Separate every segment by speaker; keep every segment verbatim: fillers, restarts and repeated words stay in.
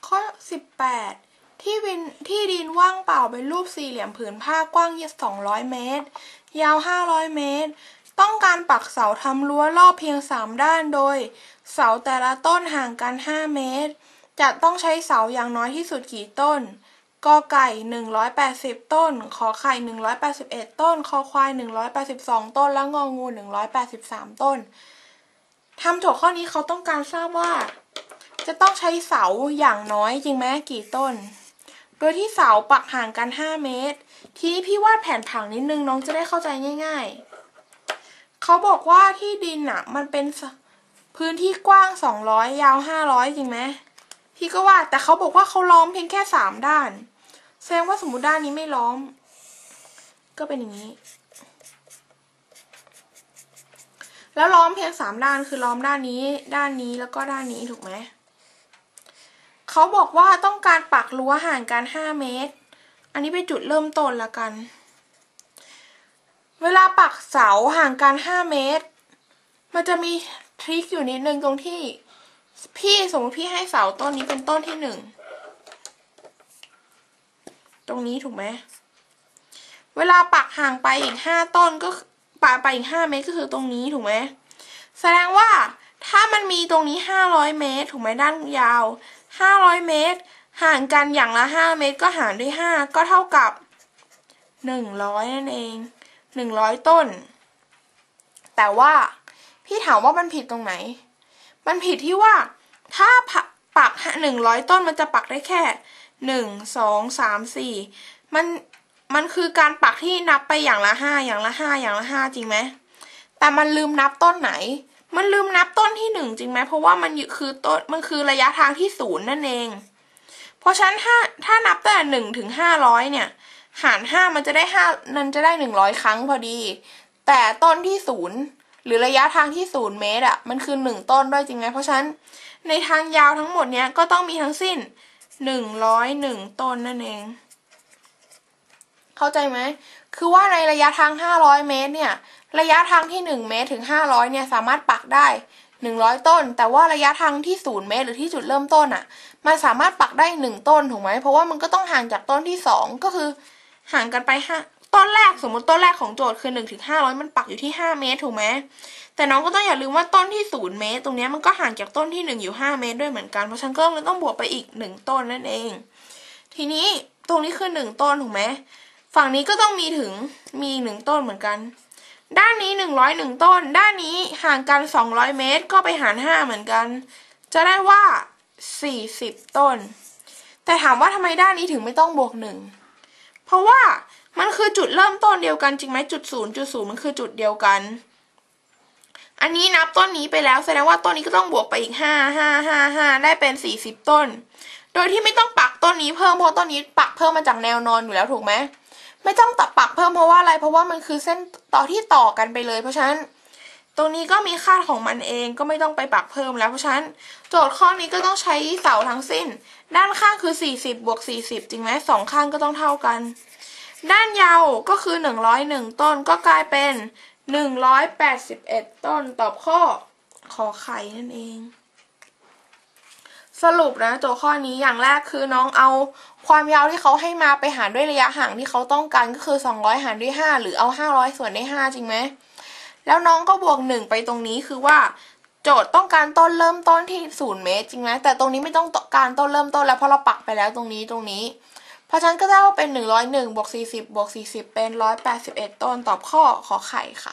Speaker 1: ข้อสิบแปดที่วินที่ดินว่างเปล่าเป็นรูปสี่เหลี่ยมผืนผ้ากว้างสองร้อยเมตรยาวห้าร้อยเมตรต้องการปักเสาทำรั้วรอบเพียงสามด้านโดยเสาแต่ละต้นห่างกันห้าเมตรจะต้องใช้เสาอย่างน้อยที่สุดกี่ต้นกอไก่หนึ่งร้อยแปดสิบต้นขอไข่หนึ่งร้อยแปดสิบเอ็ดต้นคอควายหนึ่งร้อยแปดสิบสองต้นและงองูหนึ่งร้อยแปดสิบสามต้นทำโจทย์ข้อนี้เขาต้องการทราบว่าจะต้องใช้เสาอย่างน้อยจริงไหมกี่ต้นโดยที่เสาปักห่างกันห้าเมตรทีนี้พี่วาดแผนผังนิดนึงน้องจะได้เข้าใจง่ายๆเขาบอกว่าที่ดินอ่ะมันเป็นพื้นที่กว้างสองร้อยยาวห้าร้อยจริงไหมพี่ก็วาดแต่เขาบอกว่าเขาล้อมเพียงแค่สามด้านแสดงว่าสมมติด้านนี้ไม่ล้อมก็เป็นอย่างนี้แล้วล้อมเพียงสามด้านคือล้อมด้านนี้ด้านนี้แล้วก็ด้านนี้ถูกไหมเขาบอกว่าต้องการปักรั้วห่างกันห้าเมตรอันนี้เป็นจุดเริ่มต้นละกันเวลาปักเสาห่างกันห้าเมตรมันจะมีทริคอยู่นิดนึงตรงที่พี่สมมติพี่ให้เสาต้นนี้เป็นต้นที่หนึ่งตรงนี้ถูกไหมเวลาปักห่างไปอีกห้าต้นก็ปักไปอีกห้าเมตรก็คือตรงนี้ถูกไหมแสดงว่าถ้ามันมีตรงนี้ห้าร้อยเมตรถูกไหมด้านยาวห้าร้อยเมตรห่างกันอย่างละห้าเมตรก็หารด้วยห้าก็เท่ากับหนึ่งร้อยนั่นเองหนึ่งร้อยต้นแต่ว่าพี่ถามว่ามันผิดตรงไหนมันผิดที่ว่าถ้าปักหนึ่งร้อยต้นมันจะปักได้แค่หนึ่ง สอง สาม สี่มันมันคือการปักที่นับไปอย่างละห้าอย่างละห้าอย่างละห้าจริงไหมแต่มันลืมนับต้นไหนมันลืมนับต้นที่หนึ่งจริงไหมเพราะว่ามันคือต้นมันคือระยะทางที่ศูนย์นั่นเองเพราะฉะนั้นถ้าถ้านับตั้งแต่หนึ่งถึงห้าร้อยเนี่ยหารห้ามันจะได้ห้ามันจะได้หนึ่งร้อยครั้งพอดีแต่ต้นที่ศูนย์หรือระยะทางที่ศูนย์เมตรอ่ะมันคือหนึ่งต้นด้วยจริงไหมเพราะฉะนั้นในทางยาวทั้งหมดเนี้ยก็ต้องมีทั้งสิ้นหนึ่งร้อยหนึ่งต้นนั่นเองเข้าใจไหมคือว่าในระยะทางห้าร้อยเมตรเนี่ยระยะทางที่หนึ่งเมตรถึงห้าร้อยเนี่ยสามารถปักได้หนึ่งร้อยต้นแต่ว่าระยะทางที่ศูนย์เมตรหรือที่จุดเริ่มต้นอ่ะมันสามารถปักได้หนึ่งต้นถูกไหมเพราะว่ามันก็ต้องห่างจากต้นที่สองก็คือห่างกันไปห้าต้นแรกสมมติต้นแรกของโจทย์คือหนึ่งถึงห้าร้อยมันปักอยู่ที่ห้าเมตรถูกไหมแต่น้องก็ต้องอย่าลืมว่าต้นที่ศูนย์เมตรตรงนี้มันก็ห่างจากต้นที่หนึ่งอยู่ห้าเมตรด้วยเหมือนกันเพราะฉะนั้นก็เลยต้องบวกไปอีกหนึ่งต้นนั่นเองทีนี้ตรงนี้คือหนึ่งต้นถูกไหมฝั่งนี้ก็ต้องมีถึงมีหนึ่งต้นเหมือนกันด้านนี้หนึ่งร้อยเอ็ดต้นด้านนี้ห่างกันสองร้อยเมตรก็ไปหารห้าเหมือนกันจะได้ว่าสี่สิบต้นแต่ถามว่าทำไมด้านนี้ถึงไม่ต้องบวกหนึ่งเพราะว่ามันคือจุดเริ่มต้นเดียวกันจริงไหมจุดศูนย์จุดศูนย์มันคือจุดเดียวกันอันนี้นับต้นนี้ไปแล้วแสดงว่าต้นนี้ก็ต้องบวกไปอีกห้า ห้า ห้า ห้าได้เป็นสี่สิบต้นโดยที่ไม่ต้องปักต้นนี้เพิ่มเพราะต้นนี้ปักเพิ่มมาจากแนวนอนอยู่แล้วถูกไหมไม่ต้องตัดปักเพิ่มเพราะว่าอะไรเพราะว่ามันคือเส้นต่อที่ต่อกันไปเลยเพราะฉะนั้นตรงนี้ก็มีค่าของมันเองก็ไม่ต้องไปปักเพิ่มแล้วเพราะฉะนั้นโจทย์ข้อนี้ก็ต้องใช้เสาทั้งสิ้นด้านข้างคือสี่สิบบวกสี่สิบจริงไหมสองข้างก็ต้องเท่ากันด้านยาวก็คือหนึ่งร้อยเอ็ดต้นก็กลายเป็นหนึ่งร้อยแปดสิบเอ็ดต้นตอบข้อขอไข่นั่นเองสรุปนะโจทย์ข้อนี้อย่างแรกคือน้องเอาความยาวที่เขาให้มาไปหารด้วยระยะห่างที่เขาต้องการก็คือสองร้อยหารด้วยห้าหรือเอาห้าร้อยส่วนด้วยห้าจริงไหมแล้วน้องก็บวกหนึ่งไปตรงนี้คือว่าโจทย์ต้องการต้นเริ่มต้นที่ศูนย์เมตรจริงไหมแต่ตรงนี้ไม่ต้องการต้นเริ่มต้นแล้วเพราะเราปักไปแล้วตรงนี้ตรงนี้เพราะฉะนั้นก็ได้ว่าเป็นหนึ่งร้อยเอ็ดบวกสี่สิบบวกสี่สิบเป็นหนึ่งร้อยแปดสิบเอ็ดต้นตอบข้อขอไข่ค่ะ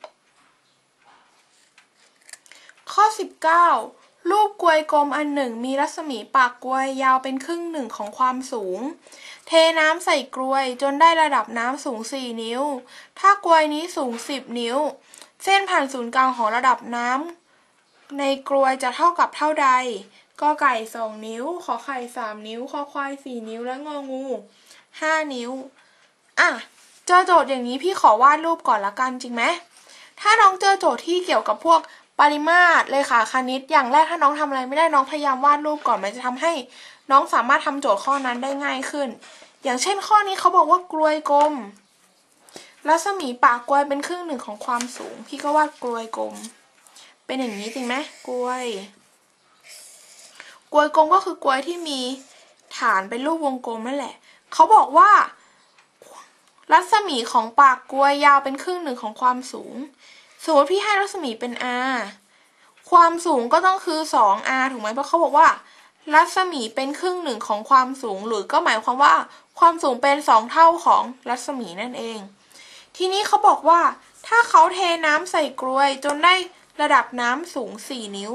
Speaker 1: ข้อสิบเก้ารูปกลวยกลมอันหนึ่งมีรัศมีปากกลวยยาวเป็นครึ่งหนึ่งของความสูงเทน้ำใส่กลวยจนได้ระดับน้ำสูงสี่นิ้วถ้ากลวยนี้สูงสิบนิ้วเส้นผ่านศูนย์กลางของระดับน้ำในกลวยจะเท่ากับเท่าใดกอไก่สองนิ้วขอไข่สามนิ้วคอควายสี่นิ้วและงองูห้านิ้วอ่ะเจอโจทย์อย่างนี้พี่ขอวาดรูปก่อนละกันจริงไหมถ้าน้องเจอโจทย์ที่เกี่ยวกับพวกปริมาตรเลขาคณิตอย่างแรกถ้าน้องทำอะไรไม่ได้น้องพยายามวาดรูปก่อนมันจะทำให้น้องสามารถทำโจทย์ข้อนั้นได้ง่ายขึ้นอย่างเช่นข้อนี้เขาบอกว่ากลวยกลมรัศมีปากกลวยเป็นครึ่งหนึ่งของความสูงพี่ก็วาดกลวยกลมเป็นอย่างนี้จริงไหมกลวยกลวยกลมก็คือกลวยที่มีฐานเป็นรูปวงกลมนั่นแหละเขาบอกว่ารัศมีของปากกลวยยาวเป็นครึ่งหนึ่งของความสูงสมมติพี่ให้รัศมีเป็น r ความสูงก็ต้องคือ สอง r ถูกไหมเพราะเขาบอกว่ารัศมีเป็นครึ่งหนึ่งของความสูงหรือก็หมายความว่าความสูงเป็นสองเท่าของรัศมีนั่นเองทีนี้เขาบอกว่าถ้าเขาเทน้ำใส่กลวยจนได้ระดับน้ำสูงสี่นิ้ว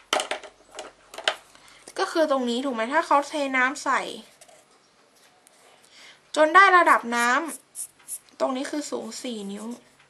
Speaker 1: ก็คือตรงนี้ถูกไหมถ้าเขาเทน้ำใส่จนได้ระดับน้ำตรงนี้คือสูงสี่นิ้ว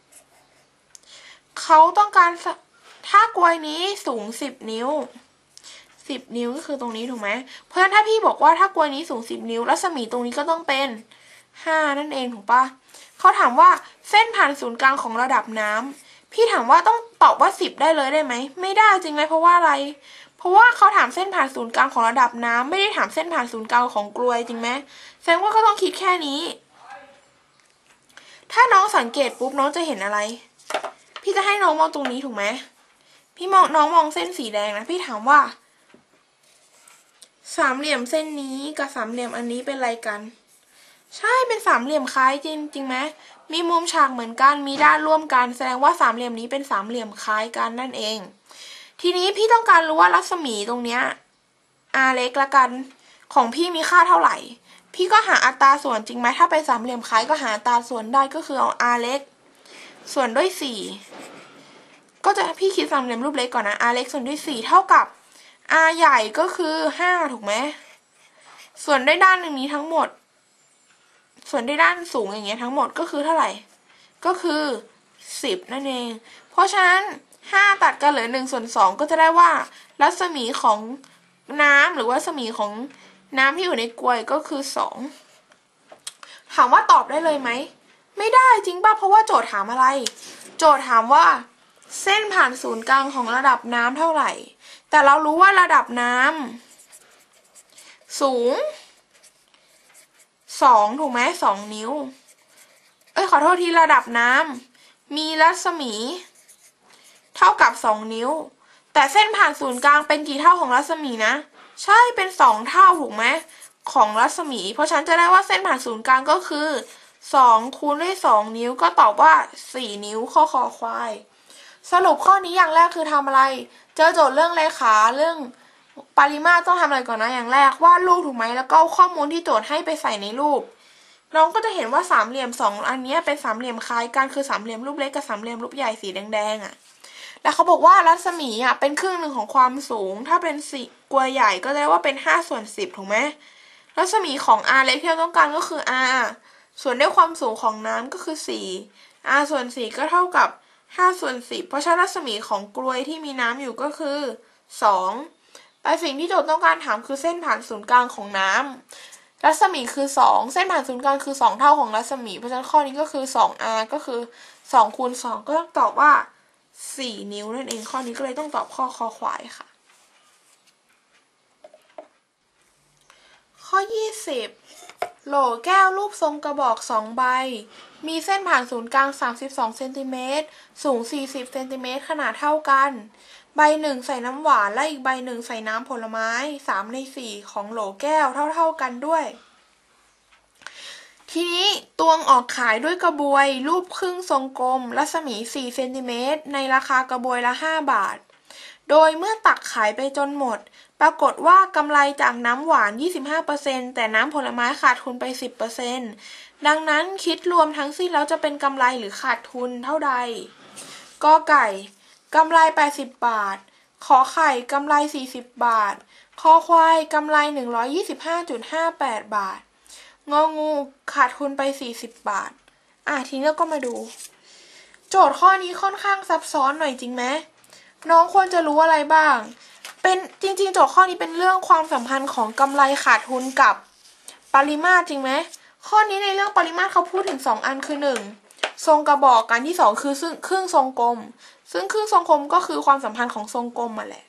Speaker 1: เขาต้องการถ้ากลวยนี้สูงสิบนิ้วสิบนิ้วก็คือตรงนี้ถูกไหมเพราะฉะนั้นถ้าพี่บอกว่าถ้ากลวยนี้สูงสิบนิ้วรัศมีตรงนี้ก็ต้องเป็นห้านั่นเองถูกปะเขาถามว่าเส้นผ่านศูนย์กลางของระดับน้ำพี่ถามว่าต้องตอบว่าสิบได้เลยได้ไหมไม่ได้จริงไหมเพราะว่าอะไรเพราะว่าเขาถามเส้นผ่านศูนย์กลางของระดับน้ำไม่ได้ถามเส้นผ่านศูนย์กลางของกลวยจริงไหมแสดงว่าก็ต้องคิดแค่นี้ถ้าน้องสังเกตปุ๊บน้องจะเห็นอะไรพี่จะให้น้องมองตรงนี้ถูกไหมพี่มองน้องมองเส้นสีแดงนะพี่ถามว่าสามเหลี่ยมเส้นนี้กับสามเหลี่ยมอันนี้เป็นอะไรกันใช่เป็นสามเหลี่ยมคล้ายจริงจริงไหมมีมุมฉากเหมือนกันมีด้านร่วมกันแสดงว่าสามเหลี่ยมนี้เป็นสามเหลี่ยมคล้ายกันนั่นเองทีนี้พี่ต้องการรู้ว่ารัศมีตรงเนี้ย r เล็กละกันของพี่มีค่าเท่าไหร่พี่ก็หาอัตราส่วนจริงไหมถ้าเป็นสามเหลี่ยมคล้ายก็หาอัตราส่วนได้ก็คือเอา r เล็กส่วนด้วยสี่ก็จะพี่คิดสามเหลี่ยมรูปเล็กก่อนนะ r เล็กส่วนด้วยสี่เท่ากับ r ใหญ่ก็คือห้าถูกไหมส่วนด้วยด้านหนึ่งนี้ทั้งหมดส่วนด้วยด้านสูงอย่างเงี้ยทั้งหมดก็คือเท่าไหร่ก็คือสิบนั่นเองเพราะฉะนั้นห้าตัดกันเหลือหนึ่งส่วนสองก็จะได้ว่ารัศมีของน้ำหรือว่ารัศมีของน้ำที่อยู่ในกลวยก็คือสองถามว่าตอบได้เลยไหมไม่ได้จริงป่ะเพราะว่าโจทย์ถามอะไรโจทย์ถามว่าเส้นผ่านศูนย์กลางของระดับน้ำเท่าไหร่แต่เรารู้ว่าระดับน้ำสูงสองถูกไหมสองนิ้วเอ้ยขอโทษทีระดับน้ำมีรัศมีเท่ากับสองนิ้วแต่เส้นผ่านศูนย์กลางเป็นกี่เท่าของรัศมีนะใช่เป็นสองเท่าถูกไหมของรัศมีเพราะฉันจะได้ว่าเส้นผ่านศูนย์กลางก็คือสองคูณด้วยสองนิ้วก็ตอบว่าสี่นิ้วข้อคอควายสรุปข้อนี้อย่างแรกคือทำอะไรเจอโจทย์เรื่องเลขาเรื่องปริมาตรต้องทำอะไรก่อนนะอย่างแรกวาดรูปถูกไหมแล้วก็ข้อมูลที่โจทย์ให้ไปใส่ในรูปน้องก็จะเห็นว่าสามเหลี่ยมสองอันนี้เป็นสามเหลี่ยมคล้ายกันคือสามเหลี่ยมรูปเล็กกับสามเหลี่ยมรูปใหญ่สีแดงๆอ่ะแล้วเขาบอกว่ารัศมีอ่ะเป็นครึ่งหนึ่งของความสูงถ้าเป็นสี่กลวยใหญ่ก็จะได้ว่าเป็นห้าส่วนสิบถูกไหมรัศมีของ r เล็กที่เราต้องการก็คือ r ส่วนด้วยความสูงของน้ำก็คือสี่ r ส่วนสี่ก็เท่ากับห้าส่วนสิบเพราะฉะนั้นรัศมีของกลวยที่มีน้ำอยู่ก็คือสองแต่สิ่งที่โจทย์ต้องการถามคือเส้นผ่านศูนย์กลางของน้ำรัศมีคือสองเส้นผ่านศูนย์กลางคือสองเท่าของรัศมีเพราะฉะนั้นข้อนี้ก็คือ สอง r ก็คือสองคูณสองก็ต้องตอบว่าสี่นิ้วนั่นเองข้อนี้ก็เลยต้องตอบข้อคอควายค่ะข้อยี่สิบโหลแก้วรูปทรงกระบอกสองใบมีเส้นผ่านศูนย์กลางสามสิบสองเซนติเมตรสูงสี่สิบเซนติเมตรขนาดเท่ากันใบหนึ่งใส่น้ำหวานและอีกใบหนึ่งใส่น้ำผลไม้สามในสี่ของโหลแก้วเท่าๆกันด้วยทีนี้ตวงออกขายด้วยกระบวยรูปครึ่งทรงกลมรัศมีสี่เซนติเมตรในราคากระบวยละห้าบาทโดยเมื่อตักขายไปจนหมดปรากฏว่ากำไรจากน้ำหวาน ยี่สิบห้าเปอร์เซ็นต์ แต่น้ำผลไม้ขาดทุนไป สิบเปอร์เซ็นต์ ดังนั้นคิดรวมทั้งสิ้นแล้วจะเป็นกำไรหรือขาดทุนเท่าใดกอไก่กำไรแปดสิบบาทขอไข่กำไรสี่สิบบาทคอควายกำไร หนึ่งร้อยยี่สิบห้าจุดห้าแปด บาทงองูขาดทุนไปสี่สิบบาทอ่ะทีนี้เราก็มาดูโจทย์ข้อนี้ค่อนข้างซับซ้อนหน่อยจริงไหมน้องควรจะรู้อะไรบ้างเป็นจริงๆโจทย์ข้อนี้เป็นเรื่องความสัมพันธ์ของกำไรขาดทุนกับปริมาตรจริงไหมข้อนี้ในเรื่องปริมาตรเขาพูดถึงสองอันคือหนึ่งทรงกระบอกกันที่สองคือซึ่งครึ่งทรงกลมซึ่งครึ่งทรงกลมก็คือความสัมพันธ์ของทรงกลมมาแหละ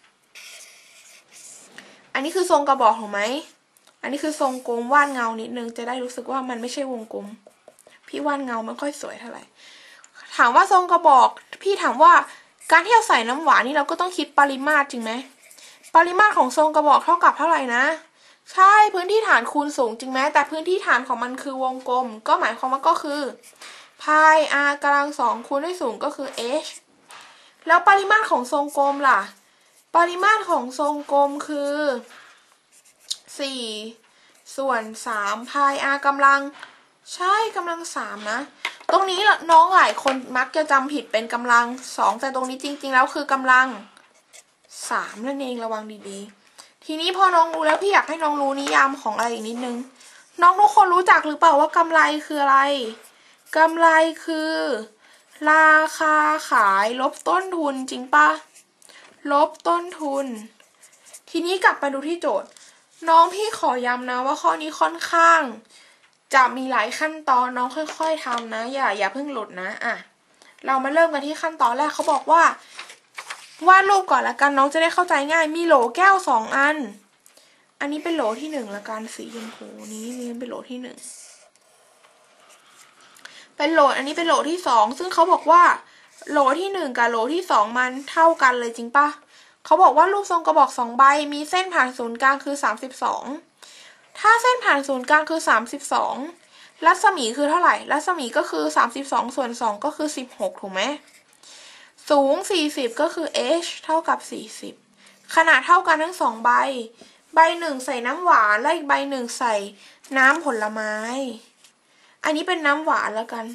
Speaker 1: อันนี้คือทรงกระบอกถูกไหมอันนี้คือทรงกลมวาดเงานิดนึงจะได้รู้สึกว่ามันไม่ใช่วงกลมพี่วาดเงาไม่ค่อยสวยเท่าไหร่ถามว่าทรงกระบอกพี่ถามว่าการที่เราใส่น้ำหวานนี่เราก็ต้องคิดปริมาตรจริงไหมปริมาตรของทรงกระบอกเท่ากับเท่าไหร่นะใช่พื้นที่ฐานคูณสูงจริงไหมแต่พื้นที่ฐานของมันคือวงกลมก็หมายความว่าก็คือพาย r กำลังสองคูณด้วยสูงก็คือ h แล้วปริมาตรของทรงกลมล่ะปริมาตรของทรงกลมคือสี่ส่วนสามพาย r กำลังใช่กำลังสามนะตรงนี้น้องหลายคนมักจะจำผิดเป็นกำลังสองแต่ตรงนี้จริงๆแล้วคือกำลังสามนั่นเองระวังดีๆทีนี้พอน้องรู้แล้วพี่อยากให้น้องรู้นิยามของอะไรอีกนิดนึงน้องทุกคนรู้จักหรือเปล่าว่ากำไรคืออะไรกำไรคือราคาขายลบต้นทุนจริงปะลบต้นทุนทีนี้กลับมาดูที่โจทย์น้องพี่ขอย้ำนะว่าข้อนี้ค่อนข้างจะมีหลายขั้นตอนน้องค่อยๆทำนะอย่าอย่าเพิ่งหลุดนะอ่ะเรามาเริ่มกันที่ขั้นตอนแรกเขาบอกว่าวาดรูปก่อนละกันน้องจะได้เข้าใจง่ายมีโหลแก้วสองอันอันนี้เป็นโหลที่หนึ่งละกันสีชมพูนี้นี่เป็นโหลที่หนึ่งเป็นโหลอันนี้เป็นโหลที่สองซึ่งเขาบอกว่าโหลที่หนึ่งกับโหลที่สองมันเท่ากันเลยจริงปะเขาบอกว่ารูปทรงกระบอกสองใบมีเส้นผ่านศูนย์กลางคือสามสิบสองถ้าเส้นผ่านศูนย์กลางคือสามสิบสองรัศมีคือเท่าไหร่รัศมีก็คือสามสิบสองส่วนสองก็คือสิบหกถูกไหมสูงสี่สิบก็คือ h เท่ากับสี่สิบขนาดเท่ากันทั้งสองใบใบหนึ่งใส่น้ำหวานและอีกใบหนึ่งใส่น้ำผลไม้อันนี้เป็นน้ำหวานแล้วกัน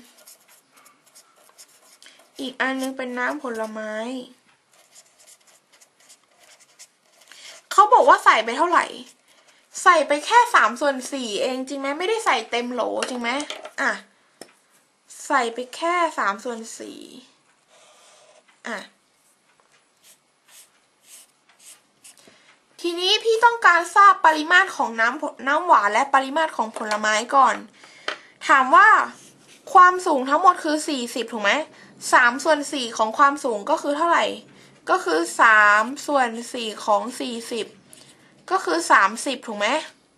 Speaker 1: อีกอันนึงเป็นน้ำผลไม้เขาบอกว่าใส่ไปเท่าไหร่ใส่ไปแค่สามส่วนสี่เองจริงไหมไม่ได้ใส่เต็มโหลจริงไหมอ่ะใส่ไปแค่สามส่วนสี่อ่ะทีนี้พี่ต้องการทราบปริมาตรของน้ำน้ำหวานและปริมาตรของผลไม้ก่อนถามว่าความสูงทั้งหมดคือสี่สิบถูกไหมสามส่วนสี่ของความสูงก็คือเท่าไหร่ก็คือสามส่วนสี่ของสี่สิบก็คือสามสิบถูกไหม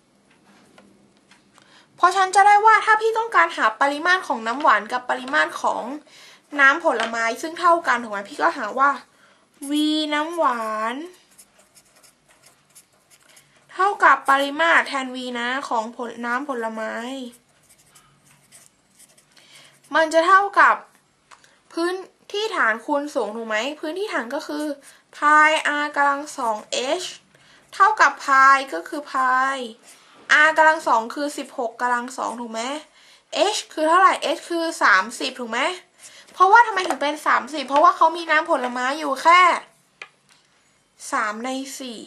Speaker 1: เพราะฉันจะได้ว่าถ้าพี่ต้องการหาปริมาตรของน้ำหวานกับปริมาตรของน้ำผลไม้ซึ่งเท่ากันถูกไหมพี่ก็หาว่า v น้ำหวานเท่ากับปริมาตรแทน v นะของผลน้ำผลไม้มันจะเท่ากับพื้นที่ฐานคูณสูงถูกไหมพื้นที่ฐานก็คือพาย r กำลังสอง h เท่ากับพายก็คือพาย r กำลังสองคือสิบหกกำลังสองถูกไหม h คือเท่าไหร่ h คือสามสิบถูกไหมเพราะว่าทำไมถึงเป็นสามสิบเพราะว่าเขามีน้ำผลไม้อยู่แค่สามในสี่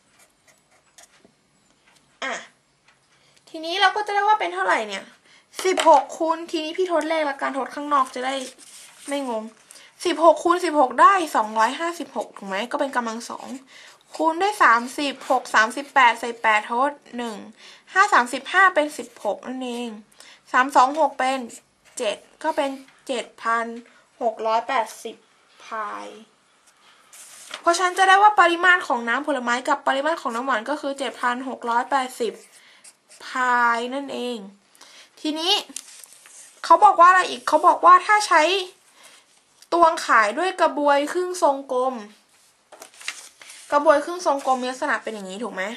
Speaker 1: อ่ะทีนี้เราก็จะได้ว่าเป็นเท่าไหร่เนี่ยสิบหกคูณทีนี้พี่ทดเลขละกันทดข้างนอกจะได้ไม่งงสิบหกคูณสิบหกได้สองร้อยห้าสิบหกถูกไหมก็เป็นกำลังสองคูณด้วยสามสิบ หก สามสิบแปดใส่แปดทดหนึ่ง ห้า สามสิบห้าเป็นสิบหกนั่นเองสาม สอง หกเป็นเจ็ดก็เป็น เจ็ดพันหกร้อยแปดสิบ พายเพราะฉันจะได้ว่าปริมาตรของน้ำผลไม้กับปริมาตรของน้ำหวานก็คือ เจ็ดพันหกร้อยแปดสิบ พายนั่นเองทีนี้เขาบอกว่าอะไรอีกเขาบอกว่าถ้าใช้ตวงขายด้วยกระบวยครึ่งทรงกลมกระบวยครึ่งทรงกลมมีลักษณะเป็นอย่างนี้ถูกไหม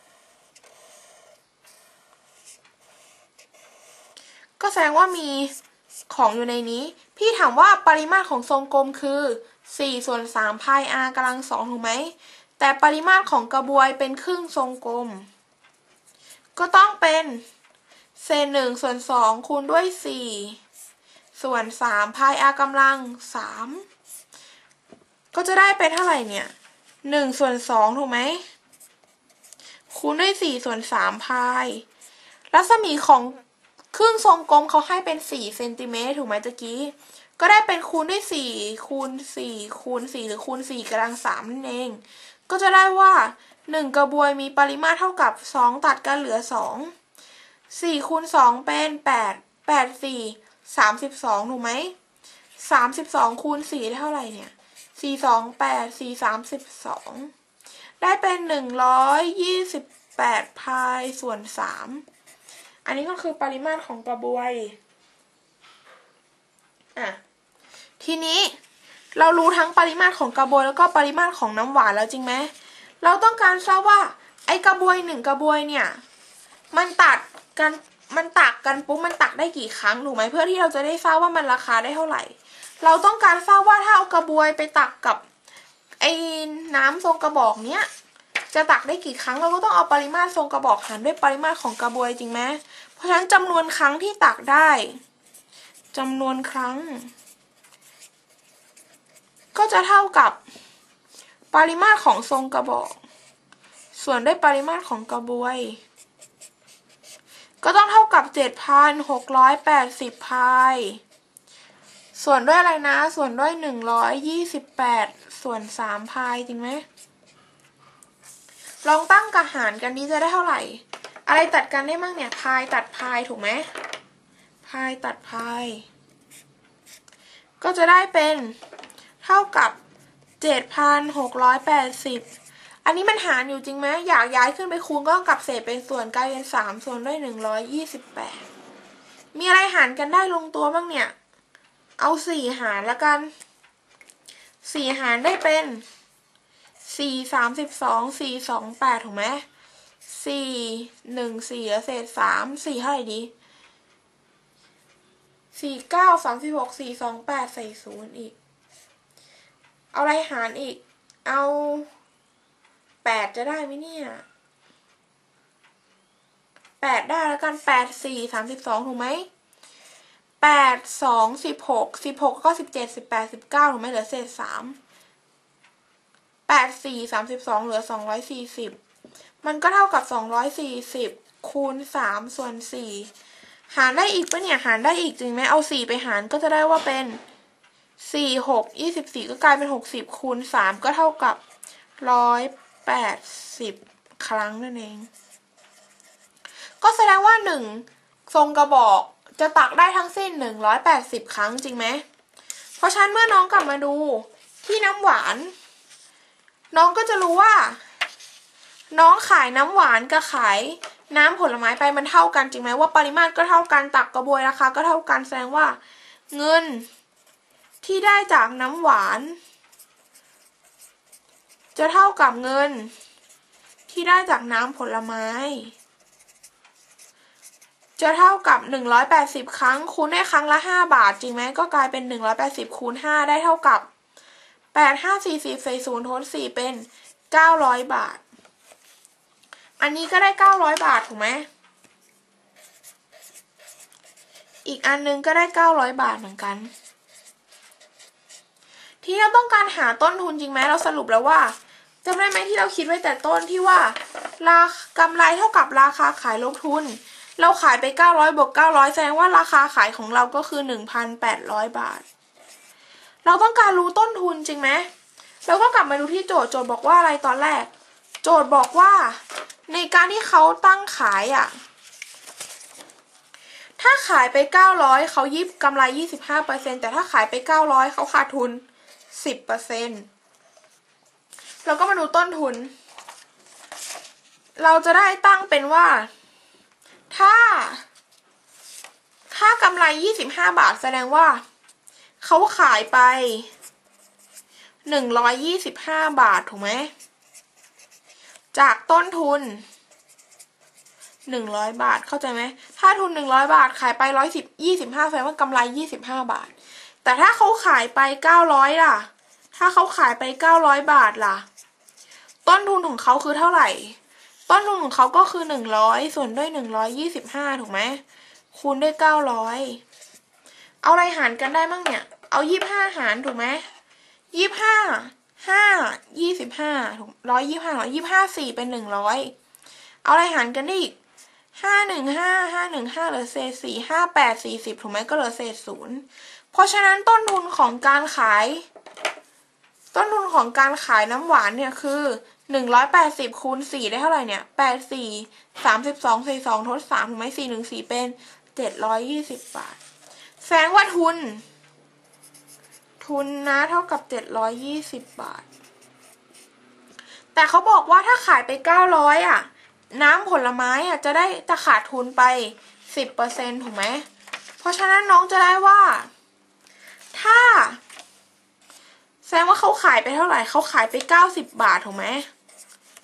Speaker 1: ก็แสดงว่ามีของอยู่ในนี้พี่ถามว่าปริมาตรของทรงกลมคือสี่ส่วนสามพาย r กำลังสองถูกไหมแต่ปริมาตรของกระบวยเป็นครึ่งทรงกลมก็ต้องเป็นเศษหนึ่งส่วนสองคูณด้วยสี่ส่วนสามพาย r กำลังสามก็จะได้เป็นเท่าไหร่เนี่ยหนึ่งส่วนสองถูกไหมคูณด้วยสี่ส่วนสามพายรัศมีของครึ่งทรงกลมเขาให้เป็นสี่เซนติเมตรถูกไหมตะกี้ก็ได้เป็นคูณด้วยสี่คูณสี่คูณสี่หรือคูณสี่กำลังสามนั่นเองก็จะได้ว่าหนึ่งกระบวยมีปริมาตรเท่ากับสองตัดกันเหลือสองสี่คูณสองเป็นแปด แปด สี่ สามสิบสองถูกไหมสามสิบสองคูณสี่เท่าไหร่เนี่ยสี่ สอง แปด สี่ สามสิบสองได้เป็นหนึ่งร้อยยี่สิบแปดพายส่วนสามอันนี้ก็คือปริมาตรของกระบวยอ่ะทีนี้เรารู้ทั้งปริมาตรของกระบวยแล้วก็ปริมาตรของน้ำหวานแล้วจริงไหมเราต้องการทราบว่าไอ้กระบวยหนึ่งกระบวยเนี่ยมันตัดกันมันตักกันปุ๊บมันตักได้กี่ครั้งถูกไหมเพื่อที่เราจะได้ทราบว่ามันราคาได้เท่าไหร่เราต้องการทราบว่าถ้าเอากระบวยไปตักกับไอ้น้ำทรงกระบอกเนี้ยจะตักได้กี่ครั้งเราก็ต้องเอาปริมาตรทรงกระบอกหารด้วยปริมาตรของกระบวยจริงไหมเพราะฉะนั้นจำนวนครั้งที่ตักได้จำนวนครั้งก็จะเท่ากับปริมาตรของทรงกระบอกส่วนด้วยปริมาตรของกระบวยก็ต้องเท่ากับ เจ็ดพันหกร้อยแปดสิบ พายส่วนด้วยอะไรนะส่วนด้วยหนึ่งร้อยยี่สิบแปดส่วนสามพายจริงไหมลองตั้งกับหารกันดีจะได้เท่าไหร่อะไรตัดกันได้มั่งเนี่ยพายตัดพายถูกไหมพายตัดพายก็จะได้เป็นเท่ากับ เจ็ดพันหกร้อยแปดสิบ อันนี้มันหารอยู่จริงไหมอยากย้ายขึ้นไปคูณก็ต้องกลับเศษเป็นส่วนกลายเป็นสามส่วนด้วยหนึ่งร้อยยี่สิบแปดมีอะไรหารกันได้ลงตัวบ้างเนี่ยเอาสี่หารละกันสี่หารได้เป็นสี่สามสิบสองสี่สองแปดถูกไหมสี่หนึ่งสี่แล้วเศษสามสี่เท่าไหร่ดีสี่เก้าสามสิบหกสี่สองแปดใส่ศูนย์อีกเอาอะไรหารอีกเอาแปดจะได้ไหมเนี่ยแปดได้แล้วกันแปดสี่สามสิบสองถูกไหมแปดสองสิบหกสิบหกก็สิบเจ็ดสิบแปดสิบเก้าถูกไหมเหลือเศษสามแปดสี่สามสิบสองเหลือสองร้อยสี่สิบมันก็เท่ากับสองร้อยสี่สิบคูณสามส่วนสี่หารได้อีกปะเนี่ยหารได้อีกจริงไหมเอาสี่ไปหารก็จะได้ว่าเป็นสี่หกยี่สิบสี่ก็กลายเป็นหกสิบคูณสามก็เท่ากับร้อยแปดสิบครั้งนั่นเองก็แสดงว่าหนึ่งทรงกระบอกจะตักได้ทั้งสิ้นหนึ่งร้อยแปดสิบครั้งจริงไหมเพราะฉะนั้นเมื่อน้องกลับมาดูที่น้ำหวานน้องก็จะรู้ว่าน้องขายน้ำหวานกับขายน้ำผลไม้ไปมันเท่ากันจริงไหมว่าปริมาตรก็เท่ากันตักกระบวยราคาก็เท่ากันแสดงว่าเงินที่ได้จากน้ำหวานจะเท่ากับเงินที่ได้จากน้ำผลไม้จะเท่ากับหนึ่งร้อยแปดสิบครั้งคูณได้ครั้งละห้าบาทจริงไหมก็กลายเป็นหนึ่งร้อยแปดสิบคูณห้าได้เท่ากับแปด ห้า สี่ สิบใส่ศูนย์ทดสี่เป็นเก้าร้อยบาทอันนี้ก็ได้เก้าร้อยบาทถูกไหมอีกอันนึงก็ได้เก้าร้อยบาทเหมือนกันที่เราต้องการหาต้นทุนจริงไหมเราสรุปแล้วว่าจำได้ไหมที่เราคิดไว้แต่ต้นที่ว่าราคากำไรเท่ากับราคาขายลบทุนเราขายไปเก้าร้อยบวกเก้าร้อยแสดงว่าราคาขายของเราก็คือ หนึ่งพันแปดร้อย บาทเราต้องการรู้ต้นทุนจริงไหมเราก็กลับมาดูที่โจทย์โจทย์บอกว่าอะไรตอนแรกโจทย์บอกว่าในการที่เขาตั้งขายอ่ะถ้าขายไปเก้าร้อยเขายิบกำไร ยี่สิบห้าเปอร์เซ็นต์ แต่ถ้าขายไปเก้าร้อยเขาขาดทุน สิบเปอร์เซ็นต์ เราก็มาดูต้นทุนเราจะได้ตั้งเป็นว่าถ้าถ้ากำไรยี่สิบห้าบาทแสดงว่าเขาขายไปหนึ่งร้อยยี่สิบห้าบาทถูกไหมจากต้นทุนหนึ่งร้อยบาทเข้าใจไหมถ้าทุนหนึ่งร้อยบาทขายไปหนึ่งร้อยยี่สิบห้าแสดงว่ากำไรยี่สิบห้าบาทแต่ถ้าเขาขายไปเก้าร้อยล่ะถ้าเขาขายไปเก้าร้อยบาทล่ะต้นทุนของเขาคือเท่าไหร่ต้นทุนของเขาก็คือหนึ่งร้อยส่วนด้วยหนึ่งร้อยยี่สิบห้าถูกไหมคูณด้วยเก้าร้อยเอาอะไรหารกันได้มั่งเนี่ยเอายี่สิบห้าหารถูกไหมยี่สิบห้าห้ายี่สิบห้าถูกร้อยยี่สิบห้าร้อยยี่สิบห้าสี่เป็นหนึ่งร้อยเอาอะไรหารกันได้อีกห้าหนึ่งห้าห้าหนึ่งห้าเหลือเศษสี่ห้าแปดสี่สิบถูกไหมก็เหลือเศษศูนย์เพราะฉะนั้นต้นทุนของการขายต้นทุนของการขายน้ำหวานเนี่ยคือหนึ่งร้อยแปดสิบคูณสี่ได้เท่าไหร่เนี่ยแปดสี่สามสิบสองใส่สองทดสามถูกไหมสี่หนึ่งสี่เป็นเจ็ดร้อยยี่สิบบาทแสดงว่าทุนทุนนะเท่ากับเจ็ดร้อยยี่สิบบาทแต่เขาบอกว่าถ้าขายไปเก้าร้อยอ่ะน้ำผลไม้อ่ะจะได้จะขาดทุนไป สิบเปอร์เซ็นต์ ถูกไหมเพราะฉะนั้นน้องจะได้ว่าถ้าแสดงว่าเขาขายไปเท่าไหร่เขาขายไปเก้าสิบบาทถูกไหม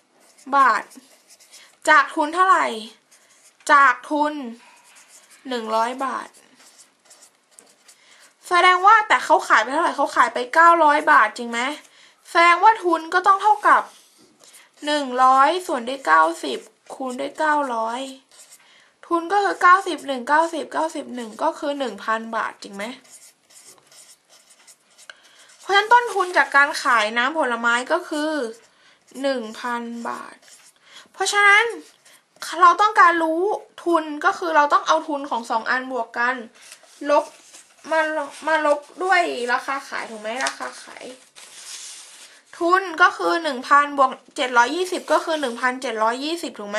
Speaker 1: บาทจากทุนเท่าไหร่จากทุนหนึ่งร้อยบาทแสดงว่าแต่เขาขายไปเท่าไหร่เขาขายไปเก้าร้อยบาทจริงไหมแสดงว่าทุนก็ต้องเท่ากับหนึ่งร้อยส่วนด้วยเก้าสิบคูณด้วยเก้าร้อยทุนก็คือเก้าสิบ หนึ่ง เก้าสิบ เก้าสิบ หนึ่งก็คือ หนึ่งพัน บาทจริงไหมเพราะฉะนั้นต้นทุนจากการขายน้ำผลไม้ก็คือ หนึ่งพัน บาทเพราะฉะนั้นเราต้องการรู้ทุนก็คือเราต้องเอาทุนของสองอันบวกกันลบมามาลบด้วยราคาขายถูกไหมราคาขายทุนก็คือ หนึ่งพัน บวกเจ็ดร้อยยี่สิบก็คือ หนึ่งพันเจ็ดร้อยยี่สิบ ถูกไหม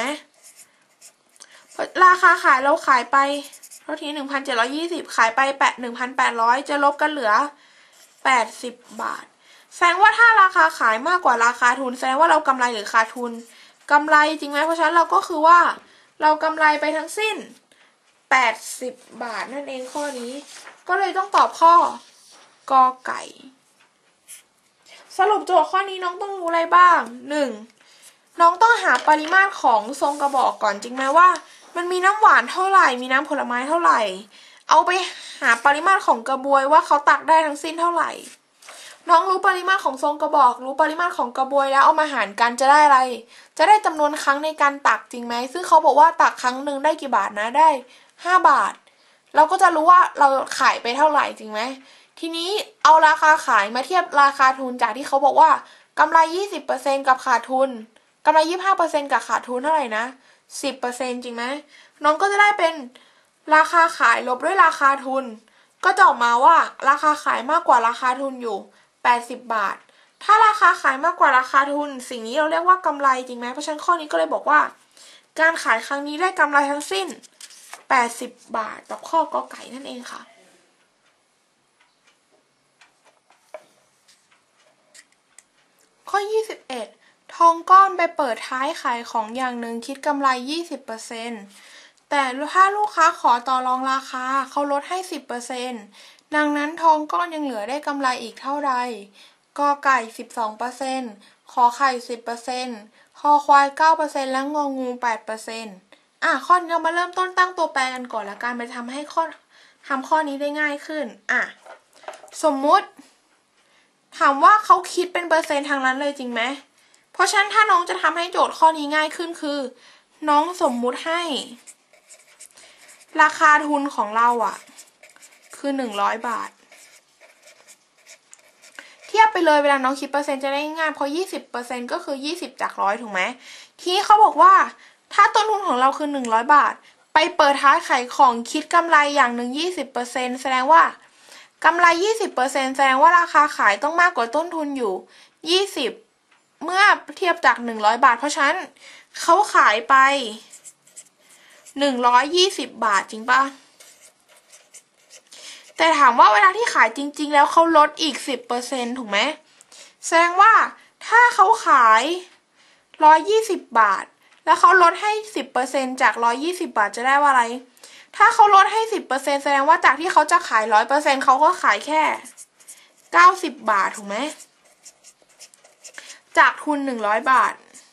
Speaker 1: ราคาขายเราขายไปเท่าที่ หนึ่งพันเจ็ดร้อยยี่สิบ ขายไปแปด หนึ่งพันแปดร้อย จะลบกันเหลือแปดสิบบาทแสดงว่าถ้าราคาขายมากกว่าราคาทุนแสดงว่าเรากำไรหรือขาดทุนกำไรจริงไหมเพราะฉะนั้นเราก็คือว่าเรากำไรไปทั้งสิ้นแปดสิบบาทนั่นเองข้อนี้ก็เลยต้องตอบข้อกอไก่สรุปโจทย์ข้อนี้น้องต้องรู้อะไรบ้างหนึ่งน้องต้องหาปริมาตรของทรงกระบอกก่อนจริงไหมว่ามันมีน้ำหวานเท่าไหร่มีน้ำผลไม้เท่าไหร่เอาไปหาปริมาตรของกระบวยว่าเขาตักได้ทั้งสิ้นเท่าไหร่น้องรู้ปริมาตรของทรงกระบอกรู้ปริมาตรของกระบวยแล้วเอามาหารกันจะได้อะไรจะได้จำนวนครั้งในการตักจริงไหมซึ่งเขาบอกว่าตักครั้งหนึ่งได้กี่บาทนะได้ห้าบาทเราก็จะรู้ว่าเราขายไปเท่าไหร่จริงไหมทีนี้เอาราคาขายมาเทียบราคาทุนจากที่เขาบอกว่ากำไร ยี่สิบเปอร์เซ็นต์ กับขาดทุนกำไร ยี่สิบห้าเปอร์เซ็นต์ กับขาดทุนเท่าไหร่นะ สิบเปอร์เซ็นต์ จริงไหมน้องก็จะได้เป็นราคาขายลบด้วยราคาทุนก็จะออกมาว่าราคาขายมากกว่าราคาทุนอยู่แปดสิบบาทถ้าราคาขายมากกว่าราคาทุนสิ่งนี้เราเรียกว่ากำไรจริงไหมเพราะฉะนั้นข้อนี้ก็เลยบอกว่าการขายครั้งนี้ได้กำไรทั้งสิ้นแปดสิบบาทตอบข้อกอไก่นั่นเองค่ะข้อยี่สิบเอ็ดทองก้อนไปเปิดท้ายขายของอย่างหนึ่งคิดกำไร ยี่สิบเปอร์เซ็นต์ แต่ถ้าลูกค้าขอต่อรองราคาเขาลดให้ สิบเปอร์เซ็นต์ ดังนั้นทองก้อนยังเหลือได้กำไรอีกเท่าใดกอไก่ สิบสองเปอร์เซ็นต์ ขอไข่ สิบเปอร์เซ็นต์ คอควาย เก้าเปอร์เซ็นต์ และงองู แปดเปอร์เซ็นต์ อ่ะข้อนี้เรามาเริ่มต้นตั้งตัวแปรกันก่อนละกันไปทำให้ข้อทำข้อนี้ได้ง่ายขึ้นอ่ะสมมุติถามว่าเขาคิดเป็นเปอร์เซ็นต์ทางนั้นเลยจริงไหมเพราะฉะนั้นถ้าน้องจะทำให้โจทย์ข้อนี้ง่ายขึ้นคือน้องสมมุติให้ราคาทุนของเราอ่ะคือหนึ่งร้อยบาทเทียบไปเลยเวลาน้องคิดเปอร์เซ็นต์จะได้ง่ายเพราะ ยี่สิบเปอร์เซ็นต์ ก็คือยี่สิบจากร้อยถูกไหมทีเขาบอกว่าถ้าต้นทุนของเราคือหนึ่งร้อยบาทไปเปิดท้ายขายของคิดกำไรอย่างหนึ่ง ยี่สิบเปอร์เซ็นต์ แสดงว่ากำไร ยี่สิบเปอร์เซ็นต์ แสดงว่าราคาขายต้องมากกว่าต้นทุนอยู่ยี่สิบเมื่อเทียบจากหนึ่งร้อยบาทเพราะฉะนั้นเขาขายไปหนึ่งร้อยยี่สิบบาทจริงป่ะแต่ถามว่าเวลาที่ขายจริงๆแล้วเขาลดอีก สิบเปอร์เซ็นต์ ถูกไหมแสดงว่าถ้าเขาขายหนึ่งร้อยยี่สิบบาทแล้วเขาลดให้ สิบเปอร์เซ็นต์ จากหนึ่งร้อยยี่สิบบาทจะได้ว่าอะไรถ้าเขาลดให้ สิบเปอร์เซ็นต์ แสดงว่าจากที่เขาจะขาย หนึ่งร้อยเปอร์เซ็นต์ เขาก็ขายแค่เก้าสิบบาทถูกไหมจากทุนหนึ่งร้อยบาท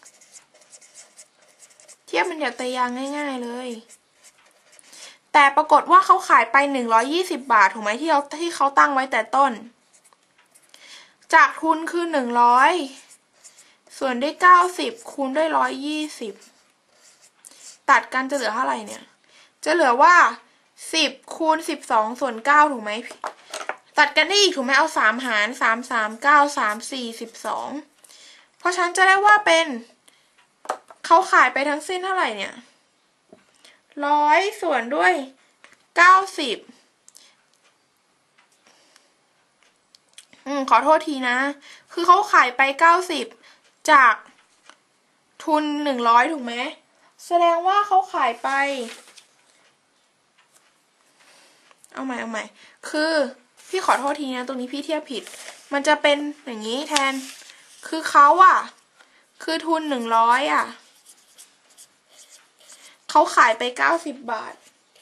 Speaker 1: เทียบเป็นแบบตัวอย่างง่ายๆเลยแต่ปรากฏว่าเขาขายไปหนึ่งร้อยยี่สิบบาทถูกไหมที่เขาที่เขาตั้งไว้แต่ต้นจากทุนคือหนึ่งร้อยส่วนด้วยเก้าสิบคูณด้วยหนึ่งร้อยยี่สิบตัดกันจะเหลือเท่าไหร่เนี่ยจะเหลือว่าสิบคูณสิบสองส่วนเก้าถูกไหมตัดกันได้อีกถูกไหมเอาสามหารสาม สาม เก้า สาม สี่ สิบสองเพราะฉะนั้นจะได้ว่าเป็นเขาขายไปทั้งสิ้นเท่าไหร่เนี่ยร้อยส่วนด้วยเก้าสิบอืมขอโทษทีนะคือเขาขายไปเก้าสิบจากทุนหนึ่งร้อยถูกไหมแสดงว่าเขาขายไปเอาใหม่เอาใหม่คือพี่ขอโทษทีนะตรงนี้พี่เทียบผิดมันจะเป็นอย่างนี้แทนคือเขาอ่ะคือทุนหนึ่งร้อยอ่ะเขาขายไปเก้าสิบบาท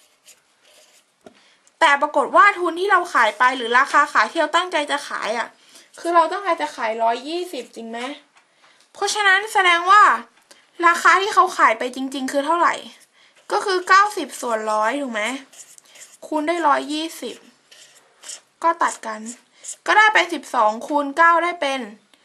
Speaker 1: แต่ปรากฏว่าทุนที่เราขายไปหรือราคาขายที่เราตั้งใจจะขายอ่ะคือเราต้องการจะขายหนึ่งร้อยยี่สิบจริงไหมเพราะฉะนั้นแสดงว่าราคาที่เขาขายไปจริงๆคือเท่าไหร่ก็คือเก้าสิบส่วนร้อยถูกไหมคูณได้ร้อยยี่สิบก็ตัดกันก็ได้เป็นสิบสองคูณเก้าได้เป็น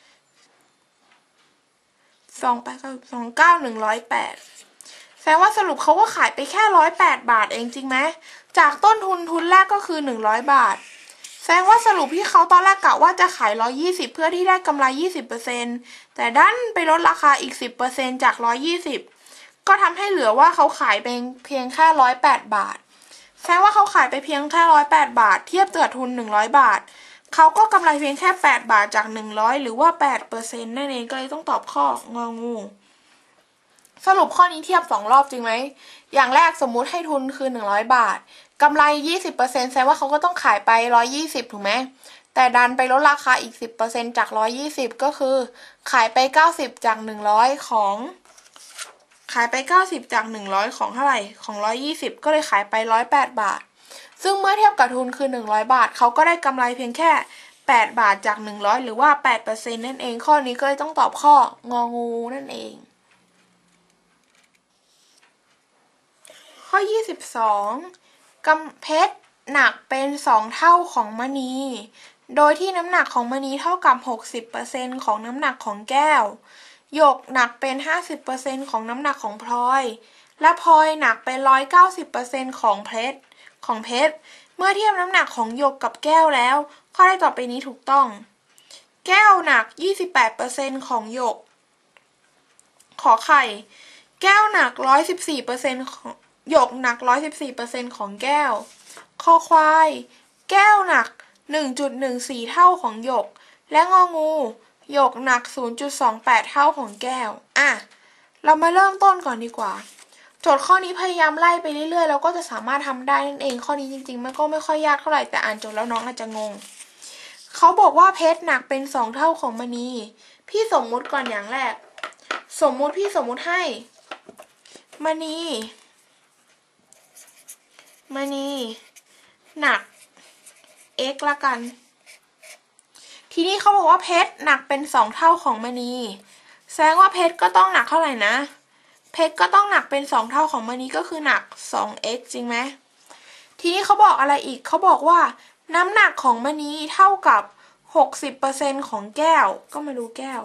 Speaker 1: สองแปดเก้าสองเก้าหนึ่งร้อยแปดแสดงว่าสรุปเขาก็ขายไปแค่ร้อยแปดบาทเองจริงไหมจากต้นทุนทุนแรกก็คือหนึ่งร้อยบาทแสดงว่าสรุปที่เขาตอนแรกกะว่าจะขายร้อยยี่สิบเพื่อที่ได้กำไรยี่สิบเปอร์เซ็นต์แต่ดันไปลดราคาอีกสิบเปอร์เซ็นต์จากร้อยยี่สิบก็ทำให้เหลือว่าเขาขายเป็นเพียงแค่ร้อยแปดบาทแสดงว่าเขาขายไปเพียงแค่ร้อยแปดบาทเทียบกับทุนหนึ่งร้อยบาทเขาก็กำไรเพียงแค่แปดบาทจากหนึ่งร้อยหรือว่าแปดเปอร์เซ็นต์นั่นเองก็เลยต้องตอบข้ององูสรุปข้อนี้เทียบสองรอบจริงไหมอย่างแรกสมมุติให้ทุนคือหนึ่งร้อยบาทกำไร ยี่สิบเปอร์เซ็นต์ แสดงว่าเขาก็ต้องขายไปหนึ่งร้อยยี่สิบถูกไหมแต่ดันไปลดราคาอีก สิบเปอร์เซ็นต์ จากหนึ่งร้อยยี่สิบก็คือขายไปเก้าสิบจากหนึ่งร้อยของขายไปเก้าสิบจากหนึ่งร้อยของเท่าไหร่ของหนึ่งร้อยยี่สิบก็เลยขายไปหนึ่งร้อยแปดบาทซึ่งเมื่อเทียบกับทุนคือหนึ่งร้อยบาทเขาก็ได้กำไรเพียงแค่แปดบาทจากหนึ่งร้อยหรือว่า แปดเปอร์เซ็นต์ นั่นเองข้อนี้ก็เลยต้องตอบข้ององูนั่นเองข้อยี่สิบสองกำเพชรหนักเป็นสองเท่าของมณีโดยที่น้ำหนักของมณีเท่ากับ หกสิบเปอร์เซ็นต์ ของน้ำหนักของแก้วหยกหนักเป็น ห้าสิบเปอร์เซ็นต์ ของน้ำหนักของพลอยและพลอยหนักเป็น หนึ่งร้อยเก้าสิบเปอร์เซ็นต์ ของเพชรของเพชรเมื่อเทียบน้ำหนักของหยกกับแก้วแล้วข้อใดต่อไปนี้ถูกต้องแก้วหนัก ยี่สิบแปดเปอร์เซ็นต์ ของหยกขอไข่แก้วหนัก หนึ่งร้อยสิบสี่เปอร์เซ็นต์ ของหยกหนัก หนึ่งร้อยสิบสี่เปอร์เซ็นต์ ของแก้วคอควายแก้วหนัก หนึ่งจุดหนึ่งสี่ เท่าของหยกและงองูหยกหนัก ศูนย์จุดสองแปด เท่าของแก้วอ่ะเรามาเริ่มต้นก่อนดีกว่าโจทย์ข้อนี้พยายามไล่ไปเรื่อยๆแล้วก็จะสามารถทำได้นั่นเองข้อนี้จริงๆมันก็ไม่ค่อยยากเท่าไหร่แต่อ่านจบแล้วน้องอาจจะงงเขาบอกว่าเพชรหนักเป็นสองเท่าของมณีพี่สมมุติก่อนอย่างแรกสมมุติพี่สมมุติให้มณีมณีหนัก x ละกันทีนี้เขาบอกว่าเพชรหนักเป็นสองเท่าของมณีแสดงว่าเพชรก็ต้องหนักเท่าไหร่นะเพชรก็ต้องหนักเป็นสองเท่าของมณีก็คือหนัก สองเอ็กซ์ จริงไหมทีนี้เขาบอกอะไรอีกเขาบอกว่าน้ำหนักของมณีเท่ากับ หกสิบเปอร์เซ็นต์ ของแก้วก็มาดูแก้ว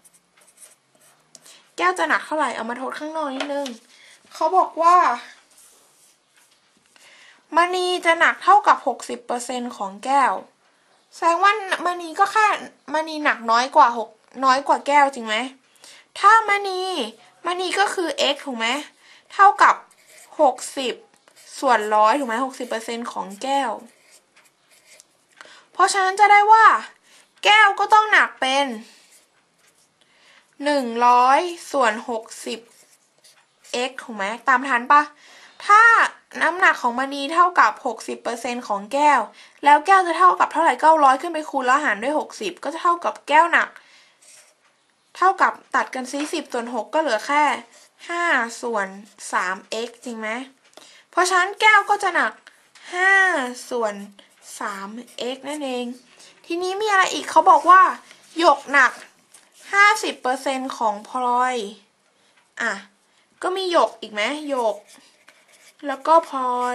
Speaker 1: แก้วจะหนักเท่าไหร่เอามาทดข้างนอกนิดนึงเขาบอกว่ามณีจะหนักเท่ากับ หกสิบเปอร์เซ็นต์ ของแก้วแสดงว่ามณีก็แค่มณีหนักน้อยกว่าหกน้อยกว่าแก้วจริงไหมถ้ามณีมณีก็คือ x ถูกไหมเท่ากับหกสิบส่วนร้อยถูกไหม หกสิบเปอร์เซ็นต์ ของแก้วเพราะฉะนั้นจะได้ว่าแก้วก็ต้องหนักเป็นหนึ่งร้อยส่วนหกสิบ x ถูกไหมตามทันปะถ้าน้ำหนักของมณีเท่ากับ หกสิบเปอร์เซ็นต์ ของแก้วแล้วแก้วจะเท่ากับเท่าไหร่เก้าร้อยขึ้นไปคูณแล้วหารด้วยหกสิบก็จะเท่ากับแก้วหนักเท่ากับตัดกันซิสิบส่วนหกก็เหลือแค่ห้าส่วน สามเอ็กซ์ จริงไหมเพราะฉะนั้นแก้วก็จะหนักห้าส่วน สามเอ็กซ์ นั่นเองทีนี้มีอะไรอีกเขาบอกว่าหยกหนัก ห้าสิบเปอร์เซ็นต์ ของพลอยอ่ะก็มีหยกอีกไหมหยกแล้วก็พลอย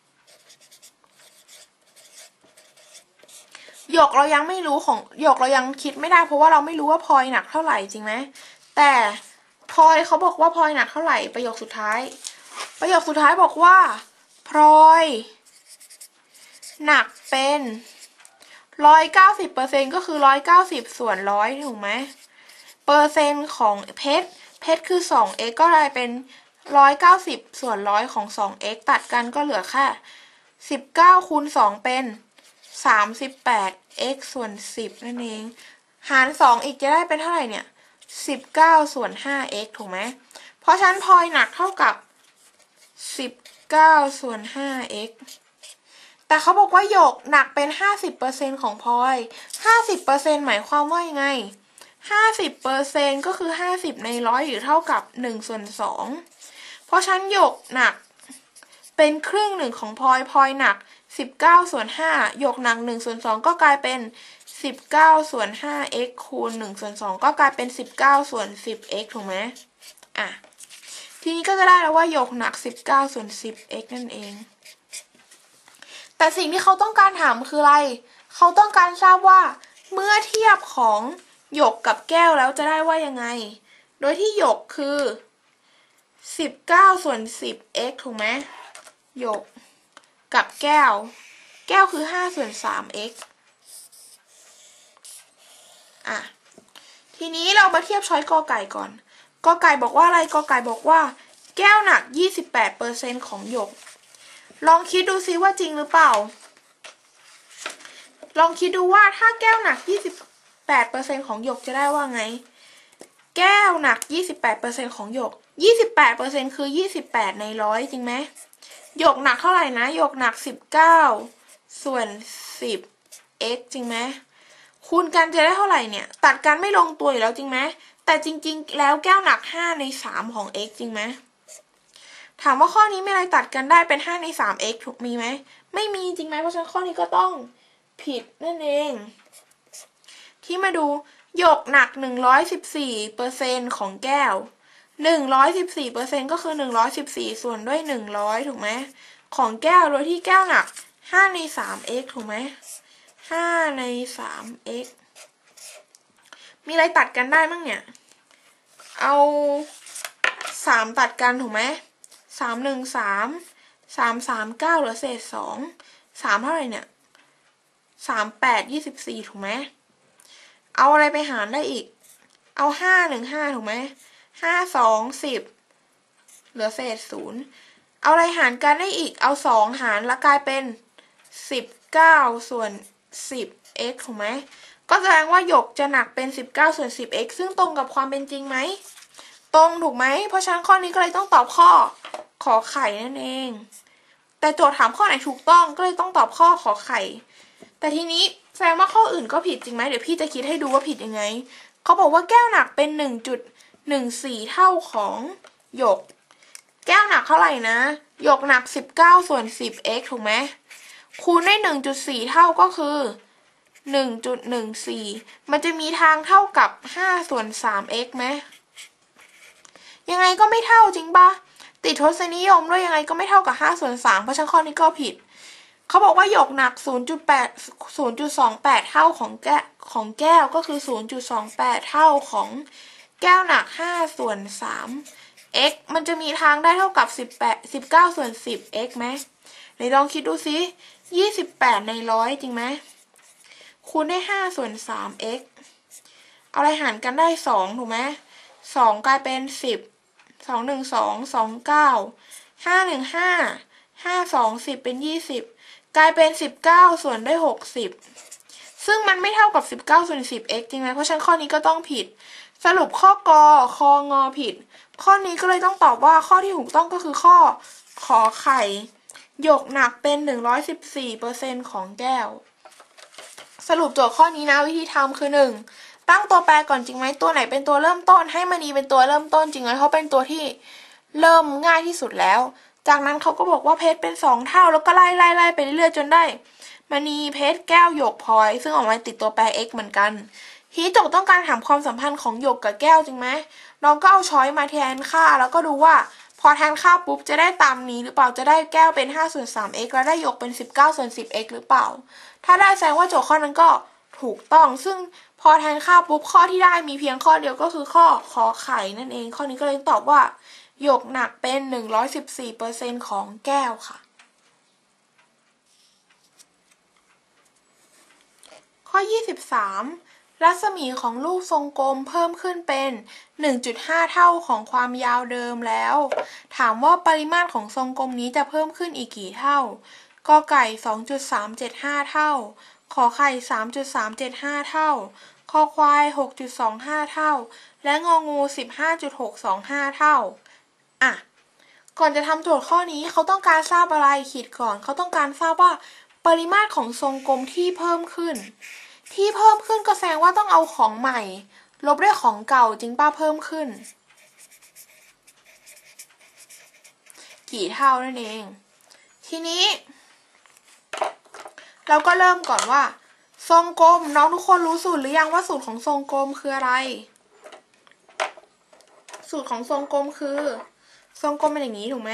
Speaker 1: หยกเรายังไม่รู้ของหยกเรายังคิดไม่ได้เพราะว่าเราไม่รู้ว่าพลอยหนักเท่าไหร่จริงไหมแต่พลอยเขาบอกว่าพลอยหนักเท่าไหร่ประโยคสุดท้ายประโยคสุดท้ายบอกว่าพลอยหนักเป็นหนึ่งร้อยเก้าสิบเปอร์เซ็นต์ก็คือหนึ่งร้อยเก้าสิบส่วนร้อยถูกไหมเปอร์เซ็นต์ของเพชรเพชรคือ สองเอ็กซ์ ก็ได้เป็นหนึ่งร้อยเก้าสิบส่วนร้อยของ สองเอ็กซ์ ตัดกันก็เหลือแค่สิบเก้าคูณสองเป็นสามสิบแปด x ส่วนสิบนั่นเองหารสองอีกจะได้เป็นเท่าไหร่เนี่ยสิบเก้าส่วน ห้า x ถูกไหมเพราะฉะนั้นพลอยหนักเท่ากับสิบเก้าส่วน ห้า x แต่เขาบอกว่าหยกหนักเป็น ห้าสิบเปอร์เซ็นต์ ของพลอย ห้าสิบเปอร์เซ็นต์ หมายความว่ายังไง ห้าสิบเปอร์เซ็นต์ ก็คือห้าสิบในร้อยหรือเท่ากับหนึ่งส่วนสองเพราะฉะนั้นหยกหนักเป็นครึ่งหนึ่งของพลอยพลอยหนักสิบเก้าส่วนห้าหยกหนักหนึ่งส่วนสองก็กลายเป็นสิบเก้าส่วน ห้า x คูณหนึ่งส่วนสองก็กลายเป็นสิบเก้าส่วน สิบ x ถูกไหมอ่ะทีนี้ก็จะได้แล้วว่าหยกหนักสิบเก้าส่วนสิบ x นั่นเองแต่สิ่งที่เขาต้องการถามคืออะไรเขาต้องการทราบว่าเมื่อเทียบของหยกกับแก้วแล้วจะได้ว่ายังไงโดยที่หยกคือสิบเก้าส่วนสิบ x ถูกไหมหยกกับแก้วแก้วคือห้าส่วนสาม x อ่ะทีนี้เรามาเทียบช้อยกอไก่ก่อนกอไก่บอกว่าอะไรกอไก่บอกว่าแก้วหนัก ยี่สิบแปดเปอร์เซ็นต์ ของหยกลองคิดดูซิว่าจริงหรือเปล่าลองคิดดูว่าถ้าแก้วหนัก ยี่สิบแปดเปอร์เซ็นต์ ของหยกจะได้ว่าไงแก้วหนัก ยี่สิบแปดเปอร์เซ็นต์ ของหยก ยี่สิบแปดเปอร์เซ็นต์ คือยี่สิบแปดในร้อยจริงไหมหยกหนักเท่าไหร่นะหยกหนักสิบเก้าส่วนสิบ x จริงไหมคูณกันจะได้เท่าไหร่เนี่ยตัดกันไม่ลงตัวอยู่แล้วจริงไหมแต่จริงๆแล้วแก้วหนักห้าในสามของ x จริงไหมถามว่าข้อนี้มีอะไรตัดกันได้เป็นห้าในสาม x ถูกมีไหมไม่มีจริงไหมเพราะฉะนั้นข้อนี้ก็ต้องผิดนั่นเองที่มาดูหยกหนัก หนึ่งร้อยสิบสี่เปอร์เซ็นต์ ของแก้ว หนึ่งร้อยสิบสี่เปอร์เซ็นต์ ก็คือหนึ่งร้อยสิบสี่ส่วนด้วยหนึ่งร้อยถูกไหมของแก้วโดยที่แก้วหนักห้าในสาม x ถูกไหมห้าในสาม x มีอะไรตัดกันได้มั้งเนี่ยเอาสามตัดกันถูกไหมสาม หนึ่ง สาม สาม สาม เก้าเหลือเศษสอง สามเท่าไหร่เนี่ยสาม แปด ยี่สิบสี่ถูกไหมเอาอะไรไปหารได้อีกเอาห้า หนึ่ง ห้าถูกไหมห้า สอง สิบเหลือเศษศูนย์เอาอะไรหารกันได้อีกเอาสองหารแล้วกลายเป็นสิบเก้าส่วนสิบ x ถูกไหมก็แสดงว่าหยกจะหนักเป็นสิบเก้าส่วนสิบ x ซึ่งตรงกับความเป็นจริงไหมตรงถูกไหมเพราะฉะนั้นข้อนี้ก็เลยต้องตอบข้อขอไข่นั่นเองแต่โจทย์ถามข้อไหนถูกต้องก็เลยต้องตอบข้อขอไข่แต่ทีนี้แสดงว่าข้ออื่นก็ผิดจริงไหมเดี๋ยวพี่จะคิดให้ดูว่าผิดยังไงเขาบอกว่าแก้วหนักเป็น หนึ่งจุดหนึ่งสี่ เท่าของหยกแก้วหนักเท่าไหร่นะหยกหนักสิบเก้าส่วนสิบ x ถูกไหมคูณด้วย หนึ่งจุดสี่ เท่าก็คือ หนึ่งจุดหนึ่งสี่ มันจะมีทางเท่ากับห้าส่วนสาม x ไหมยังไงก็ไม่เท่าจริงปะติดทศนิยมด้วยยังไงก็ไม่เท่ากับห้าส่วนสามเพราะฉะนั้นข้อนี้ก็ผิดเขาบอกว่าหยกหนัก ศูนย์จุดแปด ศูนย์จุดสองแปด เท่าของแก้วของแก้วก็คือ ศูนย์จุดสองแปด เท่าของแก้วหนักห้าส่วนสาม x มันจะมีทางได้เท่ากับสิบแปด สิบเก้าส่วนสิบ x ไหมไหนลองคิดดูซิยี่สิบแปดในร้อยจริงไหมคูณได้ห้าส่วนสาม x เอาอะไรหารกันได้สองถูกไหมสองกลายเป็นสิบ สอง หนึ่ง สอง สอง เก้า ห้า หนึ่ง ห้า ห้า สอง สิบเป็นยี่สิบกลายเป็นสิบเก้าส่วนด้วยหกสิบซึ่งมันไม่เท่ากับสิบเก้าส่วนสิบ x จริงไหมเพราะฉะนั้นข้อนี้ก็ต้องผิดสรุปข้อกอคองอผิดข้อนี้ก็เลยต้องตอบว่าข้อที่ถูกต้องก็คือข้อขอไข่หยกหนักเป็น หนึ่งร้อยสิบสี่เปอร์เซ็นต์ ของแก้วสรุปโจทย์ข้อนี้นะวิธีทำคือหนึ่งตั้งตัวแปรก่อนจริงไหมตัวไหนเป็นตัวเริ่มต้นให้มณีเป็นตัวเริ่มต้นจริงไหมเขาเป็นตัวที่เริ่มง่ายที่สุดแล้วจากนั้นเขาก็บอกว่าเพชรเป็นสองเท่าแล้วก็ไล่ไล่ไล่ไปเรื่อยๆจนได้มณีเพชรแก้วหยกพลอยซึ่งออกมาติดตัวแปร x เหมือนกันทีนี้โจทย์ต้องการถามความสัมพันธ์ของหยกกับแก้วจริงไหมน้องก็เอาช้อยมาแทนค่าแล้วก็ดูว่าพอแทนค่าปุ๊บจะได้ตามนี้หรือเปล่าจะได้แก้วเป็นห้าส่วนสาม x แล้วได้หยกเป็นสิบเก้าส่วนสิบ x หรือเปล่าถ้าได้แสดงว่าโจทย์ข้อนั้นก็ถูกต้องซึ่งพอแทนค่าปุ๊บข้อที่ได้มีเพียงข้อเดียวก็คือข้อขอไข่นั่นเองข้อนี้ก็เลยตอบว่าหยกหนักเป็น หนึ่งร้อยสิบสี่เปอร์เซ็นต์ ของแก้วค่ะข้อยี่สิบสามรัศมีของลูกทรงกลมเพิ่มขึ้นเป็น หนึ่งจุดห้า เท่าของความยาวเดิมแล้วถามว่าปริมาตรของทรงกลมนี้จะเพิ่มขึ้นอีกกี่เท่ากอไก่ สองจุดสามเจ็ดห้า เท่าขอไข่ สามจุดสามเจ็ดห้า เท่าคอควาย หกจุดสองห้า เท่าและงองู สิบห้าจุดหกสองห้า เท่าอ่ะก่อนจะทำโจทย์ข้อนี้เขาต้องการทราบอะไรขีดก่อนเขาต้องการทราบว่าปริมาตรของทรงกลมที่เพิ่มขึ้นที่เพิ่มขึ้นก็แสดงว่าต้องเอาของใหม่ลบด้วยของเก่าจริงป่ะเพิ่มขึ้นกี่เท่านั่นเองทีนี้เราก็เริ่มก่อนว่าทรงกลมน้องทุกคนรู้สูตรหรือยังว่าสูตรของทรงกลมคืออะไรสูตรของทรงกลมคือทรงกลมเป็นอย่างนี้ถูกไหม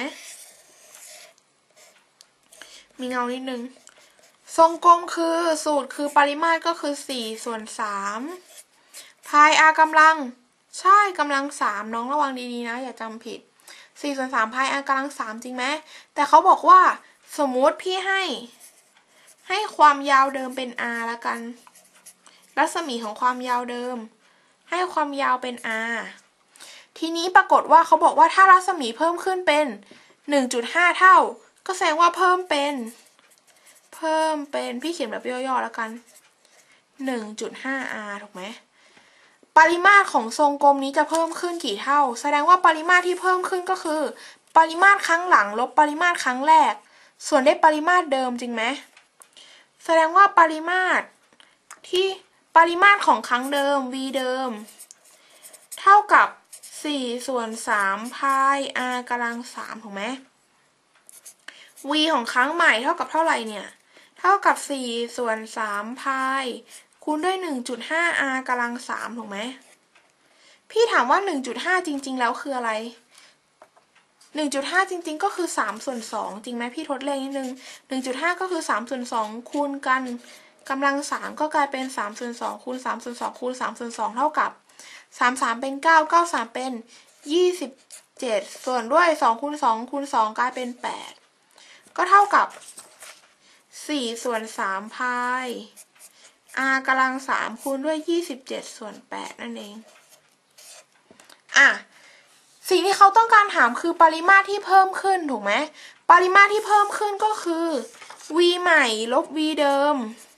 Speaker 1: มีเงานิดนึงทรงกลมคือสูตรคือปริมาตรก็คือสี่ส่วนสามพาย r กำลังใช่กำลังสามน้องระวังดีๆนะอย่าจำผิดสี่ส่วนสามพาย r กำลังสามจริงไหมแต่เขาบอกว่าสมมุติพี่ให้ให้ความยาวเดิมเป็น r ละกันรัศมีของความยาวเดิมให้ความยาวเป็น r ทีนี้ปรากฏว่าเขาบอกว่าถ้ารัศมีเพิ่มขึ้นเป็น หนึ่งจุดห้า เท่าก็แสดงว่าเพิ่มเป็นเพิ่มเป็นพี่เขียนแบบย่อๆแล้วกัน หนึ่งจุดห้า r ถูกไหมปริมาตรของทรงกลมนี้จะเพิ่มขึ้นกี่เท่าแสดงว่าปริมาตรที่เพิ่มขึ้นก็คือปริมาตรครั้งหลังลบปริมาตรครั้งแรกส่วนได้ปริมาตรเดิมจริงไหมแสดงว่าปริมาตรที่ปริมาตรของครั้งเดิม v เดิมเท่ากับสี่ส่วนสามพาย r กำลังสามถูกไหม v ของครั้งใหม่เท่ากับเท่าไหร่เนี่ยเท่ากับสี่ส่วนสามพายคูณด้วย หนึ่งจุดห้า r กำลังสามถูกไหมพี่ถามว่า หนึ่งจุดห้า จริงๆแล้วคืออะไร หนึ่งจุดห้า จริงๆก็คือสามส่วนสองจริงไหมพี่ทดเลขนิดนึง หนึ่งจุดห้า ก็คือสามส่วนสองคูณกันกำลังสามก็กลายเป็นสามส่วนสองคูณสามส่วนสองคูณสามส่วนสองเท่ากับสาม สามเป็นเก้า เก้า สามเป็นยี่สิบเจ็ดส่วนด้วยสองคูณสองคูณสองกลายเป็นแปดก็เท่ากับสี่ส่วนสามพาย r กำลังสามคูณด้วยยี่สิบเจ็ดส่วนแปดนั่นเองอ่ะสิ่งที่เขาต้องการถามคือปริมาตรที่เพิ่มขึ้นถูกไหมปริมาตรที่เพิ่มขึ้นก็คือ v ใหม่ลบ v เดิม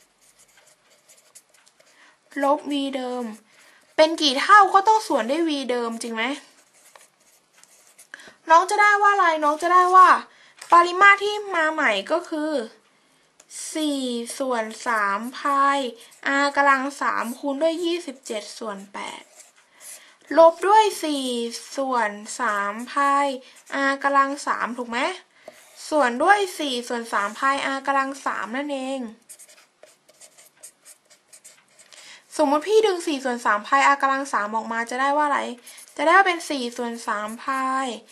Speaker 1: ลบ v เดิมเป็นกี่เท่าก็ต้องส่วนด้วย v เดิมจริงไหมน้องจะได้ว่าอะไรน้องจะได้ว่าปริมาตรที่มาใหม่ก็คือสี่ส่วนสามพาย r กำลังสามคูณด้วยยี่สิบเจ็ดส่วนแปดลบด้วยสี่ส่วนสามพาย r กำลังสามถูกไหมส่วนด้วยสี่ส่วนสามพาย r กำลังสามนั่นเองสมมติพี่ดึงสี่ส่วนสามพาย r กำลังสามออกมาจะได้ว่าอะไรจะได้ว่าเป็นสี่ส่วนสามพาย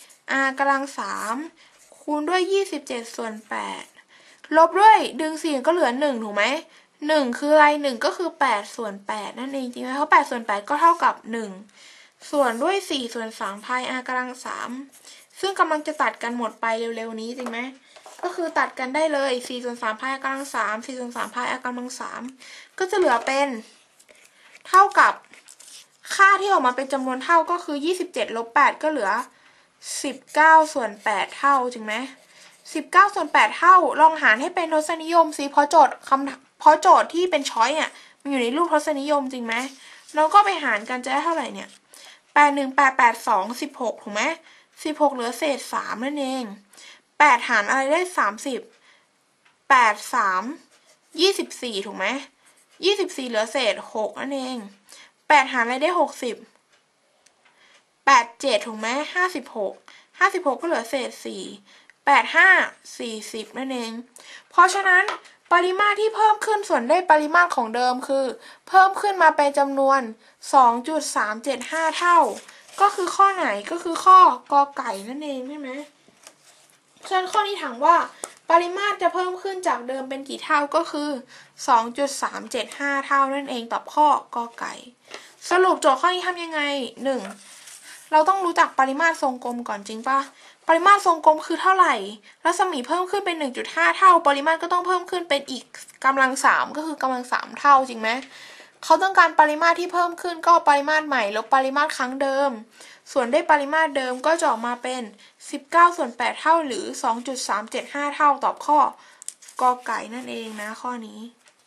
Speaker 1: r กำลังสามคูณด้วยยี่สิบเจ็ดส่วนแปดลบด้วยดึงสี่ก็เหลือหนึ่งถูกไหมหนึ่งคืออะไรหนึ่งก็คือแปดส่วนแปดนั่นเองจริงไหมเพราะแปดส่วนแปดก็เท่ากับหนึ่งส่วนด้วยสี่ส่วนสามพาย r กำลังสามซึ่งกำลังจะตัดกันหมดไปเร็วๆนี้จริงไหมก็คือตัดกันได้เลยสี่ส่วนสามพาย r กำลังสามสี่ส่วนสามพาย r กำลังสามก็จะเหลือเป็นเท่ากับค่าที่ออกมาเป็นจำนวนเท่าก็คือยี่สิบเจ็ดลบแปดก็เหลือสิบเก้าส่วนแปดเท่าจริงไหมสิบเก้าส่วนแปดเท่าลองหารให้เป็นทศนิยมสิเพราะโจทย์คำเพราะโจทย์ที่เป็นช้อยเนี่ยมันอยู่ในรูปทศนิยมจริงไหมเราก็ไปหารกันจะได้เท่าไหร่เนี่ยแปด หนึ่ง แปด แปด สอง สิบหกถูกไหมสิบหกเหลือเศษสามนั่นเองแปดหารอะไรได้สามสิบแปด สาม ยี่สิบสี่ถูกไหมยี่สิบสี่เหลือเศษหกนั่นเองแปดหารอะไรได้หกสิบแปด เจ็ดถูกไหมห้าสิบหกห้าสิบหกก็เหลือเศษสี่แปด ห้า สี่สิบนั่นเองเพราะฉะนั้นปริมาตรที่เพิ่มขึ้นส่วนได้ปริมาตรของเดิมคือเพิ่มขึ้นมาเป็นจำนวน สองจุดสามเจ็ดห้า เท่าก็คือข้อไหนก็คือข้อกอไก่นั่นเองใช่ไหมฉะนั้นข้อนี้ถามว่าปริมาตรจะเพิ่มขึ้นจากเดิมเป็นกี่เท่าก็คือ สองจุดสามเจ็ดห้า เท่านั่นเองตอบข้อกอไก่สรุปโจทย์ข้อนี้ทำยังไง หนึ่ง เราต้องรู้จักปริมาตรทรงกลมก่อนจริงปะปริมาตรทรงกลมคือเท่าไหร่รัศมีเพิ่มขึ้นเป็น หนึ่งจุดห้า เท่าปริมาตรก็ต้องเพิ่มขึ้นเป็นอีกกำลังสามก็คือกำลังสามเท่าจริงไหมเขาต้องการปริมาตรที่เพิ่มขึ้นก็ปริมาตรใหม่ลบปริมาตรครั้งเดิมส่วนได้ปริมาตรเดิมก็จะออกมาเป็นสิบเก้าส่วนแปดเท่าหรือ สองจุดสามเจ็ดห้า เท่าตอบข้อกอไก่นั่นเองนะข้อนี้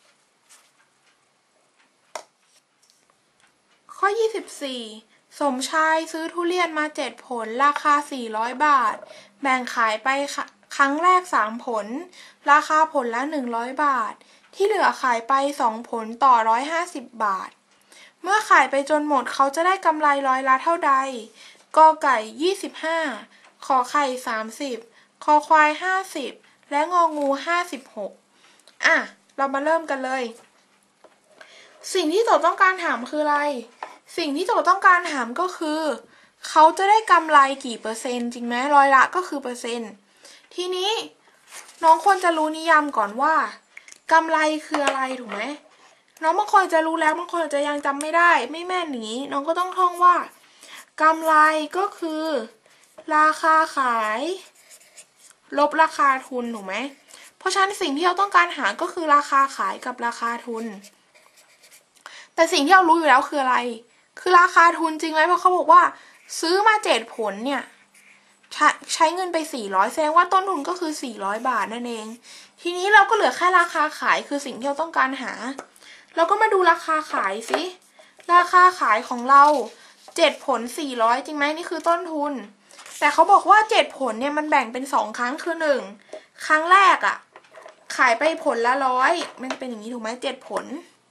Speaker 1: ข้อยี่สิบสี่สมชายซื้อทุเรียนมาเจ็ดผลราคาสี่ร้อยบาทแบ่งขายไปครั้งแรกสามผลราคาผลละหนึ่งร้อยบาทที่เหลือขายไปสองผลต่อหนึ่งร้อยห้าสิบบาทเมื่อขายไปจนหมดเขาจะได้กำไรร้อยละเท่าใดกอไก่ยี่สิบห้าขอไข่สามสิบคอควายห้าสิบและงองูห้าสิบหกอ่ะเรามาเริ่มกันเลยสิ่งที่โจทย์ต้องการถามคืออะไรสิ่งที่โจทย์ต้องการถามก็คือเขาจะได้กำไรกี่เปอร์เซ็นต์จริงไหมร้อยละก็คือเปอร์เซ็นต์ทีนี้น้องควรจะรู้นิยามก่อนว่ากำไรคืออะไรถูกไหมน้องบางคนจะรู้แล้วบางคนจะยังจำไม่ได้ไม่แม่นอย่างนี้น้องก็ต้องท่องว่ากำไรก็คือราคาขายลบราคาทุนถูกไหมเพราะฉะนั้นสิ่งที่เราต้องการหาก็คือราคาขายกับราคาทุนแต่สิ่งที่เรารู้อยู่แล้วคืออะไรคือราคาทุนจริงไหมเพราะเขาบอกว่าซื้อมาเจ็ดผลเนี่ยใช้เงินไปสี่ร้อยแสดงว่าต้นทุนก็คือสี่ร้อยบาทนั่นเองทีนี้เราก็เหลือแค่ราคาขายคือสิ่งที่เราต้องการหาเราก็มาดูราคาขายสิราคาขายของเราเจ็ดผลสี่ร้อยจริงไหมนี่คือต้นทุนแต่เขาบอกว่าเจ็ดผลเนี่ยมันแบ่งเป็นสองครั้งคือหนึ่งครั้งแรกอะขายไปผลละร้อยมันเป็นอย่างนี้ถูกไหมเจ็ดผล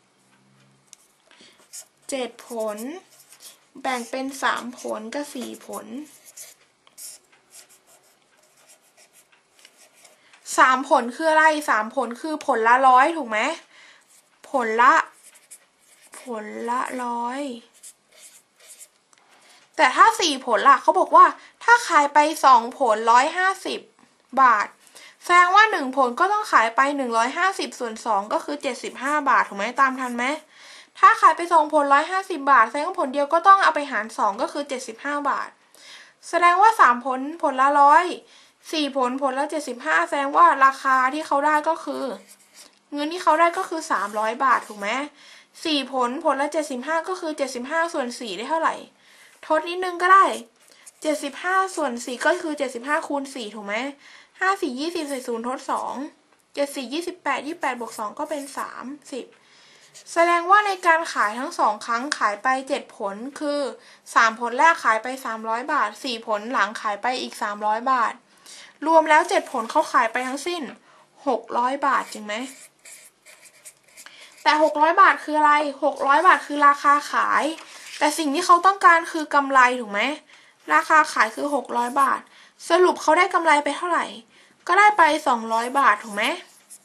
Speaker 1: เจ็ดผลแบ่งเป็นสามผลกับสี่ผลสามผลคืออะไรสามผลคือผลละร้อยถูกไหมผลละผลละร้อยแต่ถ้าสี่ผลล่ะเขาบอกว่าถ้าขายไปสองผลร้อยห้าสิบบาทแสดงว่าหนึ่งผลก็ต้องขายไปหนึ่งร้อยห้าสิบส่วนสองก็คือเจ็ดสิบห้าบาทถูกไหมตามทันไหมถ้าขายไปสองผลร้อยห้าสิบบาทแสดงว่าผลเดียวก็ต้องเอาไปหารสองก็คือเจ็ดสิบห้าบาทแสดงว่าสามผลผลละร้อยสี่ผลผลละเจ็ดสิบห้าแสดงว่าราคาที่เขาได้ก็คือเงินที่เขาได้ก็คือสามร้อยบาทถูกไหมสี่ผลผลละเจ็ดสิบห้าก็คือเจ็ดสิบห้าส่วนสี่ได้เท่าไหร่ทดนิดนึงก็ได้เจ็ดสิบห้าส่วนสี่ก็คือเจ็ดสิบห้าคูณสี่ถูกไหมห้าสี่ยี่สิบใส่ศูนย์ทดสองเจ็ดสี่ยี่สิบแปดยี่สิบแปดบวกสองก็เป็นสามสิบแสดงว่าในการขายทั้งสองครั้งขายไปเจ็ดผลคือสามผลแรกขายไปสามร้อยบาทสี่ผลหลังขายไปอีกสามร้อยบาทรวมแล้วเจ็ดผลเขาขายไปทั้งสิ้นหกร้อยบาทจริงไหมแต่หกร้อยบาทคืออะไรหกร้อยบาทคือราคาขายแต่สิ่งที่เขาต้องการคือกำไรถูกไหมราคาขายคือหกร้อยบาทสรุปเขาได้กำไรไปเท่าไหร่ก็ได้ไปสองร้อยบาทถูกไหม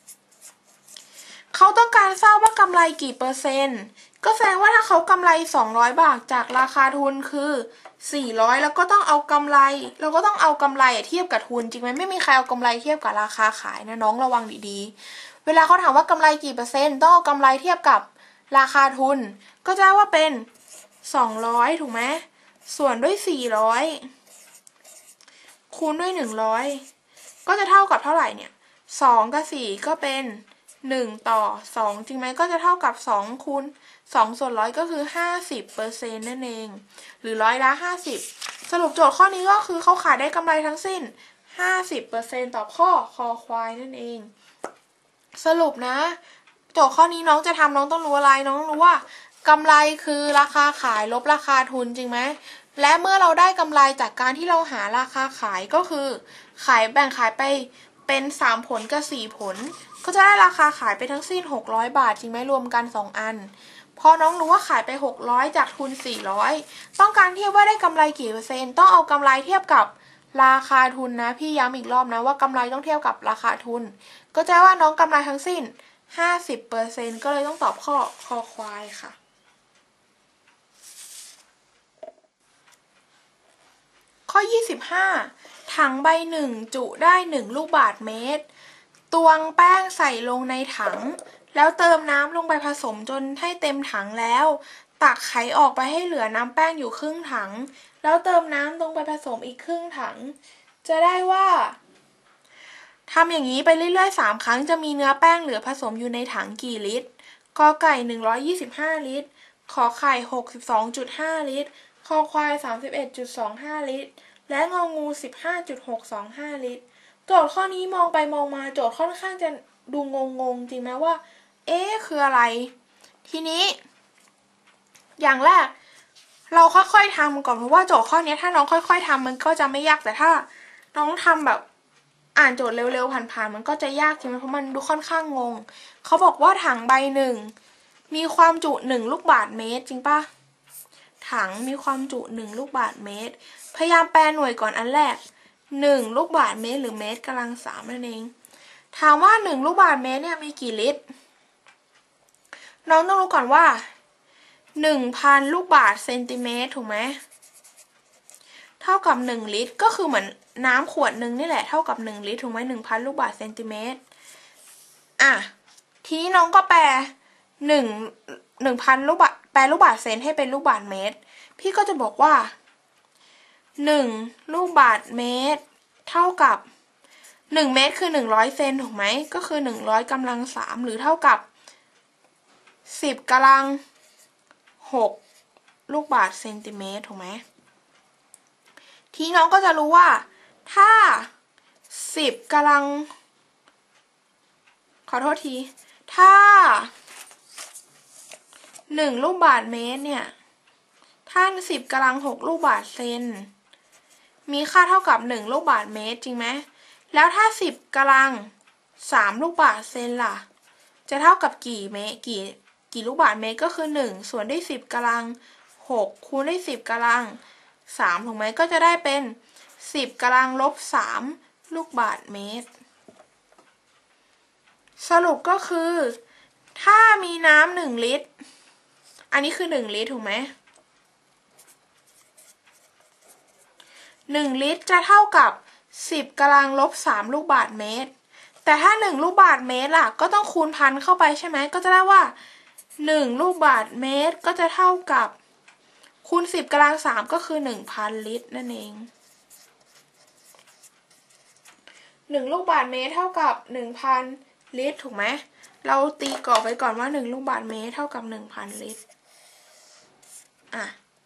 Speaker 1: เขาต้องการทราบว่ากำไรกี่เปอร์เซ็นต์ก็แสดงว่าถ้าเขากำไรสองร้อยบาทจากราคาทุนคือสี่ร้อยแล้วก็ต้องเอากำไรเราก็ต้องเอากำไรเทียบกับทุนจริงไหมไม่มีใครเอากำไรเทียบกับราคาขายนะน้องระวังดีๆเวลาเขาถามว่ากำไรกี่เปอร์เซ็นต์ต้องเอากำไรเทียบกับราคาทุนก็จะว่าเป็นสองร้อยถูกไหมส่วนด้วยสี่ร้อยคูณด้วยหนึ่งร้อยก็จะเท่ากับเท่าไหร่เนี่ยสองกับสี่ก็เป็นหนึ่งต่อสองจริงไหมก็จะเท่ากับสองคูณสองส่วนร้อยก็คือห้าสิบเปอร์เซ็นต์นั่นเองหรือร้อยละห้าสิบสรุปโจทย์ข้อนี้ก็คือเขาขายได้กำไรทั้งสิ้นห้าสิบเปอร์เซ็นต์ตอบข้อคอควายนั่นเองสรุปนะโจทย์ข้อนี้น้องจะทำน้องต้องรู้อะไรน้องรู้ว่ากำไรคือราคาขายลบราคาทุนจริงไหมและเมื่อเราได้กำไรจากการที่เราหาราคาขายก็คือขายแบ่งขายไปเป็นสามผลกับสี่ผลก็จะได้ราคาขายไปทั้งสิ้นหกร้อยบาทจริงไหมรวมกันสองอันพอน้องรู้ว่าขายไปหกร้อยจากทุนสี่ร้อยต้องการเทียบว่าได้กำไรกี่เปอร์เซ็นต์ต้องเอากำไรเทียบกับราคาทุนนะพี่ย้ำอีกรอบนะว่ากำไรต้องเทียบกับราคาทุนก็จะว่าน้องกำไรทั้งสิ้นห้าสิบเปอร์เซ็นต์ก็เลยต้องตอบข้อคอควายค่ะข้อยี่สิบห้าถังใบหนึ่งจุได้หนึ่งลูกบาศก์เมตรตวงแป้งใส่ลงในถังแล้วเติมน้ำลงไปผสมจนให้เต็มถังแล้วตักไขออกไปให้เหลือน้ำแป้งอยู่ครึ่งถังแล้วเติมน้ำลงไปผสมอีกครึ่งถังจะได้ว่าทำอย่างนี้ไปเรื่อยๆสามครั้งจะมีเนื้อแป้งเหลือผสมอยู่ในถังกี่ลิตรกอไก่หนึ่งร้อยยี่สิบห้าลิตรขอไข่ หกสิบสองจุดห้า ลิตรคอควาย สามสิบเอ็ดจุดสองห้า ลิตรและงองู สิบห้าจุดหกสองห้า ลิตรโจทย์ข้อนี้มองไปมองมาโจทย์ค่อนข้างจะดูงงๆจริงไหมว่าเอ๊ะคืออะไรทีนี้อย่างแรกเราค่อยๆทำก่อนเพราะว่าโจทย์ข้อนี้ถ้าน้องค่อยๆทำมันก็จะไม่ยากแต่ถ้าน้องทำแบบอ่านโจทย์เร็วๆผ่านๆมันก็จะยากใช่ไหมเพราะมันดูค่อนข้างงงเขาบอกว่าถังใบหนึ่งมีความจุหนึ่งลูกบาศก์เมตรจริงปะถังมีความจุหนึ่งลูกบาศก์เมตรพยายามแปลหน่วยก่อนอันแรกหนึ่งลูกบาศก์เมตรหรือเมตรกำลังสามนั่นเองถามว่าหนึ่งลูกบาศก์เมตรเนี่ยมีกี่ลิตรน้องต้องรู้ก่อนว่าหนึ่งพันลูกบาศก์เซนติเมตรถูกไหมเท่ากับหนึ่งลิตรก็คือเหมือนน้ำขวดหนึ่งนี่แหละเท่ากับหนึ่งลิตรถูกไหมหนึ่งพันลูกบาศก์เซนติเมตรอ่ะทีนี้น้องก็แปลหนึ่งหนึ่งพันลูกบาศก์แปลลูกบาศก์เซนให้เป็นลูกบาศก์เมตรพี่ก็จะบอกว่าหนึ่งลูกบาศก์เมตรเท่ากับหนึ่งเมตรคือหนึ่งร้อยเซนถูกไหมก็คือหนึ่งร้อยกำลังสามหรือเท่ากับสิบกำลังหกลูกบาศก์เซนติเมตรถูกไหมทีน้องก็จะรู้ว่าถ้าสิบกำลังขอโทษทีถ้าหนึ่งลูกบาศก์เมตรเนี่ยถ้าสิบกำลังหกลูกบาศก์เซนมีค่าเท่ากับหนึ่งลูกบาศก์เมตรจริงไหมแล้วถ้าสิบกำลังสามลูกบาศก์เซนล่ะจะเท่ากับกี่เมตรกี่กี่ลูกบาศก์เมตรก็คือหนึ่งส่วนด้วยสิบกำลังหกคูณด้วยสิบกำลังสามถูกไหมก็จะได้เป็นสิบกำลังลบสามลูกบาศก์เมตรสรุปก็คือถ้ามีน้ำหนึ่งลิตรอันนี้คือหนึ่งลิตรถูกไหมหนึ่งลิตรจะเท่ากับสิบกำลังลบสามลูกบาศก์เมตรแต่ถ้าหนึ่งลูกบาศก์เมตรล่ะก็ต้องคูณพันเข้าไปใช่ไหมก็จะได้ว่าหนึ่งลูกบาศก์เมตรก็จะเท่ากับคูณสิบกำลังสามก็คือหนึ่งพันลิตรนั่นเองหนึ่งลูกบาศก์เมตรเท่ากับหนึ่งพันลิตรถูกไหมเราตีกรอบไว้ก่อนว่าหนึ่งลูกบาศก์เมตรเท่ากับหนึ่งพันลิตรอ่ะ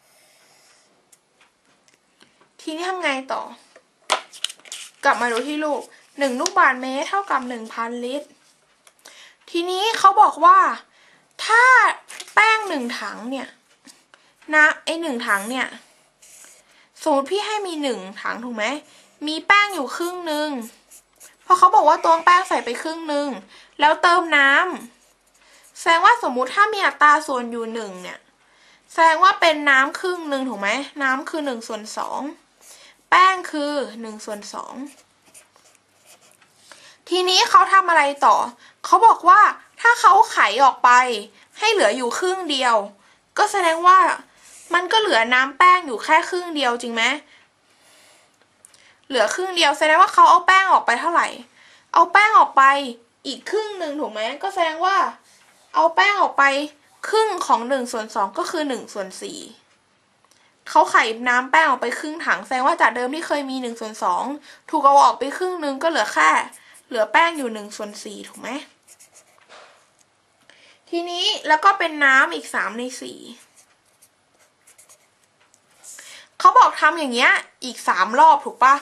Speaker 1: ทีนี้ทำไงต่อกลับมาดูที่ลูกหนึ่งลูกบาศก์เมตรเท่ากับหนึ่งพันลิตรทีนี้เขาบอกว่าถ้าแป้งหนึ่งถังเนี่ยนะไอหนึ่งถังเนี่ยสมมติพี่ให้มีหนึ่งถังถูกไหมมีแป้งอยู่ครึ่งหนึ่งพอเขาบอกว่าตวงแป้งใส่ไปครึ่งหนึ่งแล้วเติมน้ำแสดงว่าสมมุติถ้ามีอัตราส่วนอยู่หนึ่งเนี่ยแสดงว่าเป็นน้ำครึ่งหนึ่งถูกไหมน้ำคือหนึ่งส่วนสองแป้งคือหนึ่งส่วนสองทีนี้เขาทำอะไรต่อเขาบอกว่าถ้าเขาไขออกไปให้เหลืออยู่ครึ่งเดียวก็แสดงว่ามันก็เหลือน้ำแป้งอยู่แค่ครึ่งเดียวจริงไหมเหลือครึ่งเดียวแสดงว่าเขาเอาแป้งออกไปเท่าไหร่เอาแป้งออกไปอีกครึ่งหนึ่งถูกไหมก็แสดงว่าเอาแป้งออกไปครึ่งของหนึ่งส่วนสองก็คือหนึ่งส่วนสี่เขาไขน้ำแป้งออกไปครึ่งถังแสดงว่าจากเดิมที่เคยมีหนึ่งส่วนสองถูกเอาออกไปครึ่งหนึ่งก็เหลือแค่เหลือแป้งอยู่หนึ่งส่วนสี่ถูกไหมทีนี้แล้วก็เป็นน้ำอีกสามในสี่เขาบอกทำอย่างเงี้ยอีกสามรอบถูกปะ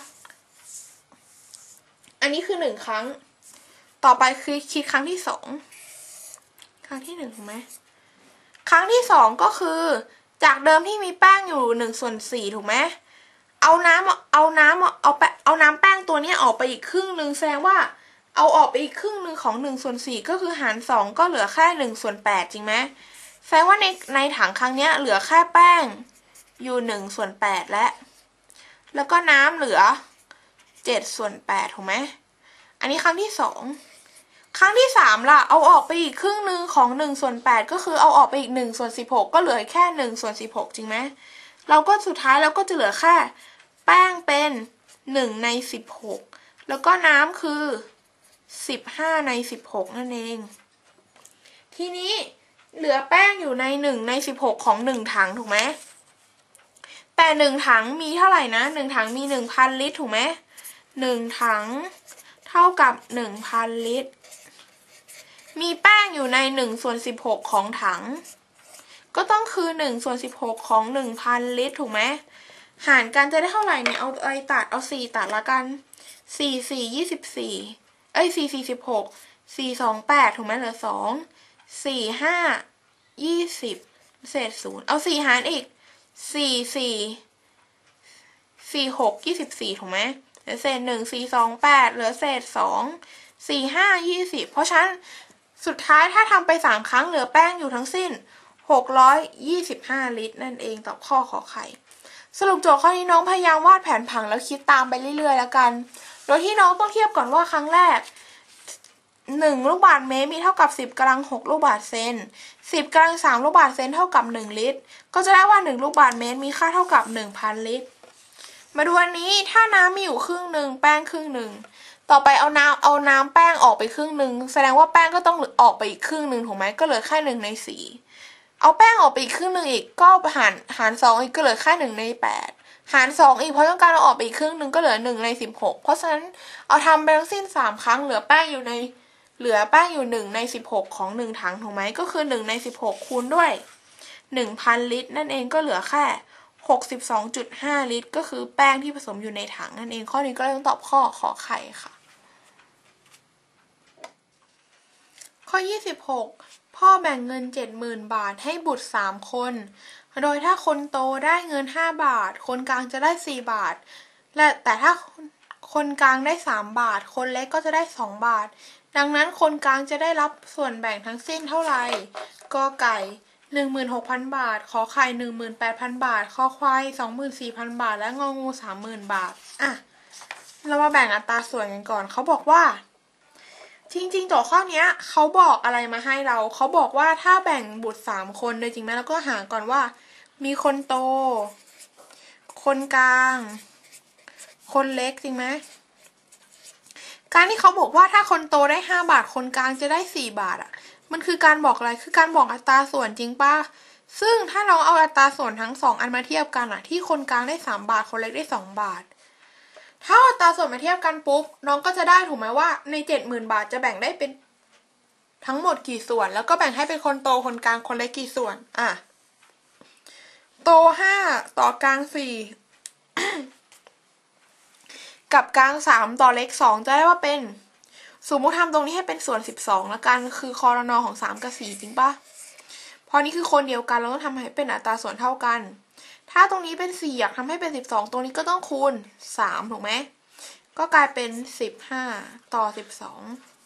Speaker 1: อันนี้คือหนึ่งครั้งต่อไปคือคิดครั้งที่สองครั้งที่หนึ่งถูกไหมครั้งที่สองก็คือจากเดิมที่มีแป้งอยู่หนึ่งส่วนสี่ถูกไหมเอาน้ำเอาน้ำเอาแปเอาน้ำแป้งตัวนี้ออกไปอีกครึ่งหนึ่งแสดงว่าเอาออกไปอีกครึ่งหนึ่งของหนึ่งส่วนสี่ก็คือหารสองก็เหลือแค่หนึ่งส่วนแปดจริงไหมแสดงว่าในในถังครั้งนี้เหลือแค่แป้งอยู่หนึ่งส่วนแปดและแล้วก็น้ำเหลือเจ็ดส่วนแปดถูกไหมอันนี้ครั้งที่สองครั้งที่สามล่ะเอาออกไปอีกครึ่งหนึ่งของหนึ่งส่วนแปดก็คือเอาออกไปอีกหนึ่งส่วนสิบหกก็เหลือแค่หนึ่งส่วนสิบหกจริงไหมเราก็สุดท้ายเราก็จะเหลือแค่แป้งเป็นหนึ่งในสิบหกแล้วก็น้ำคือสิบห้าในสิบหกนั่นเองทีนี้เหลือแป้งอยู่ในหนึ่งในสิบหกของหนึ่งถังถูกไหมแต่หนึ่งถังมีเท่าไหร่นะหนึ่งถังมีหนึ่งพันลิตรถูกไหมหนึ่งถังเท่ากับหนึ่งพันลิตรมีแป้งอยู่ในหนึ่งส่วนสิบหกของถังก็ต้องคือหนึ่งส่วนสิบหกของหนึ่งพันลิตรถูกไหมหารกันจะได้เท่าไหร่เนี่ยเอาไอตัดเอาสี่ตัดละกันสี่สี่ยี่สิบสี่เอ้ยสี่สี่สิบหกสี่สองแปดถูกไหมเหลือสองสี่ห้ายี่สิบเศษศูนย์เอาสี่หารอีกสี่สี่สี่หกยี่สิบสี่ถูกไหมเหลือเศษหนึ่งสี่สองแปดเหลือเศษสองสี่ห้ายี่สิบเพราะฉะนั้นสุดท้ายถ้าทำไปสามครั้งเหลือแป้งอยู่ทั้งสิ้นหกร้อยยี่สิบห้าลิตรนั่นเองตอบข้อขอไข่สรุปโจทย์ข้อนี้น้องพยายามวาดแผนผังแล้วคิดตามไปเรื่อยๆแล้วกันโดยที่น้องต้องเทียบก่อนว่าครั้งแรกหนึ่งลูกบาศก์เมตรมีเท่ากับสิบกำลังหกลูกบาศก์เซนสิบกำลังสามลูกบาศก์เซนเท่ากับหนึ่งลิตรก็จะได้ว่าหนึ่งลูกบาศก์เมตรมีค่าเท่ากับ หนึ่งพันลิตรมาดูอันนี้ถ้าน้ำมีอยู่ครึ่งหนึ่งแป้งครึ่งหนึ่งต่อไปเอาน้ำเอาน้ำแป้งออกไปครึ่งหนึ่งแสดงว่าแป้งก็ต้องออกไปอีกครึ่งหนึ่งถูกไหมก็เหลือแค่หนึ่งในสี่เอาแป้งออกไปอีกครึ่งหนึ่งอีกก็หารหารสองอีกก็เหลือแค่หนึ่งในแปดหารสองอีกเพราะต้องการเอาออกไปอีกครึ่งหนึ่งก็เหลือหนึ่งในสิบหกเพราะฉะนั้นเอาทำไปทั้งสิ้นสามครั้งเหลือแป้งอยู่ในเหลือแป้งอยู่หนึ่งในสิบหกของหนึ่งถังถูกไหมก็คือหนึ่งในสิบหกคูณด้วยหนึ่งพันลิตรนั่นเองก็เหลือแค่หกสิบสองจุดห้าลิตรก็คือแป้งที่ผสมอยู่ในถังนั่นเองข้อนี้ก็เลยต้องตอบข้อขอไข่ค่ะข้อยี่สิบหกพ่อแบ่งเงิน เจ็ดหมื่น บาทให้บุตรสามคนโดยถ้าคนโตได้เงินห้าบาทคนกลางจะได้สี่บาทและแต่ถ้าคนกลางได้สามบาทคนเล็กก็จะได้สองบาทดังนั้นคนกลางจะได้รับส่วนแบ่งทั้งสิ้นเท่าไหร่กอไก่ หนึ่งหมื่นหกพัน บาทขอไข่ หนึ่งหมื่นแปดพัน บาทคอควาย สองหมื่นสี่พัน บาทและงองู สามหมื่น บาทอ่ะเรามาแบ่งอัตราส่วนกันก่อนเขาบอกว่าจริงๆโจทย์ข้อนี้เขาบอกอะไรมาให้เราเขาบอกว่าถ้าแบ่งบุตรสามคนโดยจริงไหมเราก็หาก่อนว่ามีคนโตคนกลางคนเล็กจริงไหมการที่เขาบอกว่าถ้าคนโตได้ห้าบาทคนกลางจะได้สี่บาทอ่ะมันคือการบอกอะไรคือการบอกอัตราส่วนจริงป่ะซึ่งถ้าเราเอาอัตราส่วนทั้งสองอันมาเทียบกันอ่ะที่คนกลางได้สามบาทคนเล็กได้สองบาทถ้าอัตราส่วนมาเทียบกันปุ๊บน้องก็จะได้ถูกไหมว่าในเจ็ดหมื่นบาทจะแบ่งได้เป็นทั้งหมดกี่ส่วนแล้วก็แบ่งให้เป็นคนโตคนกลางคนเล็กกี่ส่วนอ่ะโตห้าต่อกลางสี่กับกลางสามต่อเล็กสองจะได้ว่าเป็นสมมุติทำตรงนี้ให้เป็นส่วนสิบสองแล้วกันคือคอรนของสามกับสี่จริงปะพอนี้คือคนเดียวกันเราต้องทำให้เป็นอัตราส่วนเท่ากันถ้าตรงนี้เป็นสี่อยากทำให้เป็นสิบสองตรงนี้ก็ต้องคูณสามถูกไหมก็กลายเป็นสิบห้าต่อสิบสอง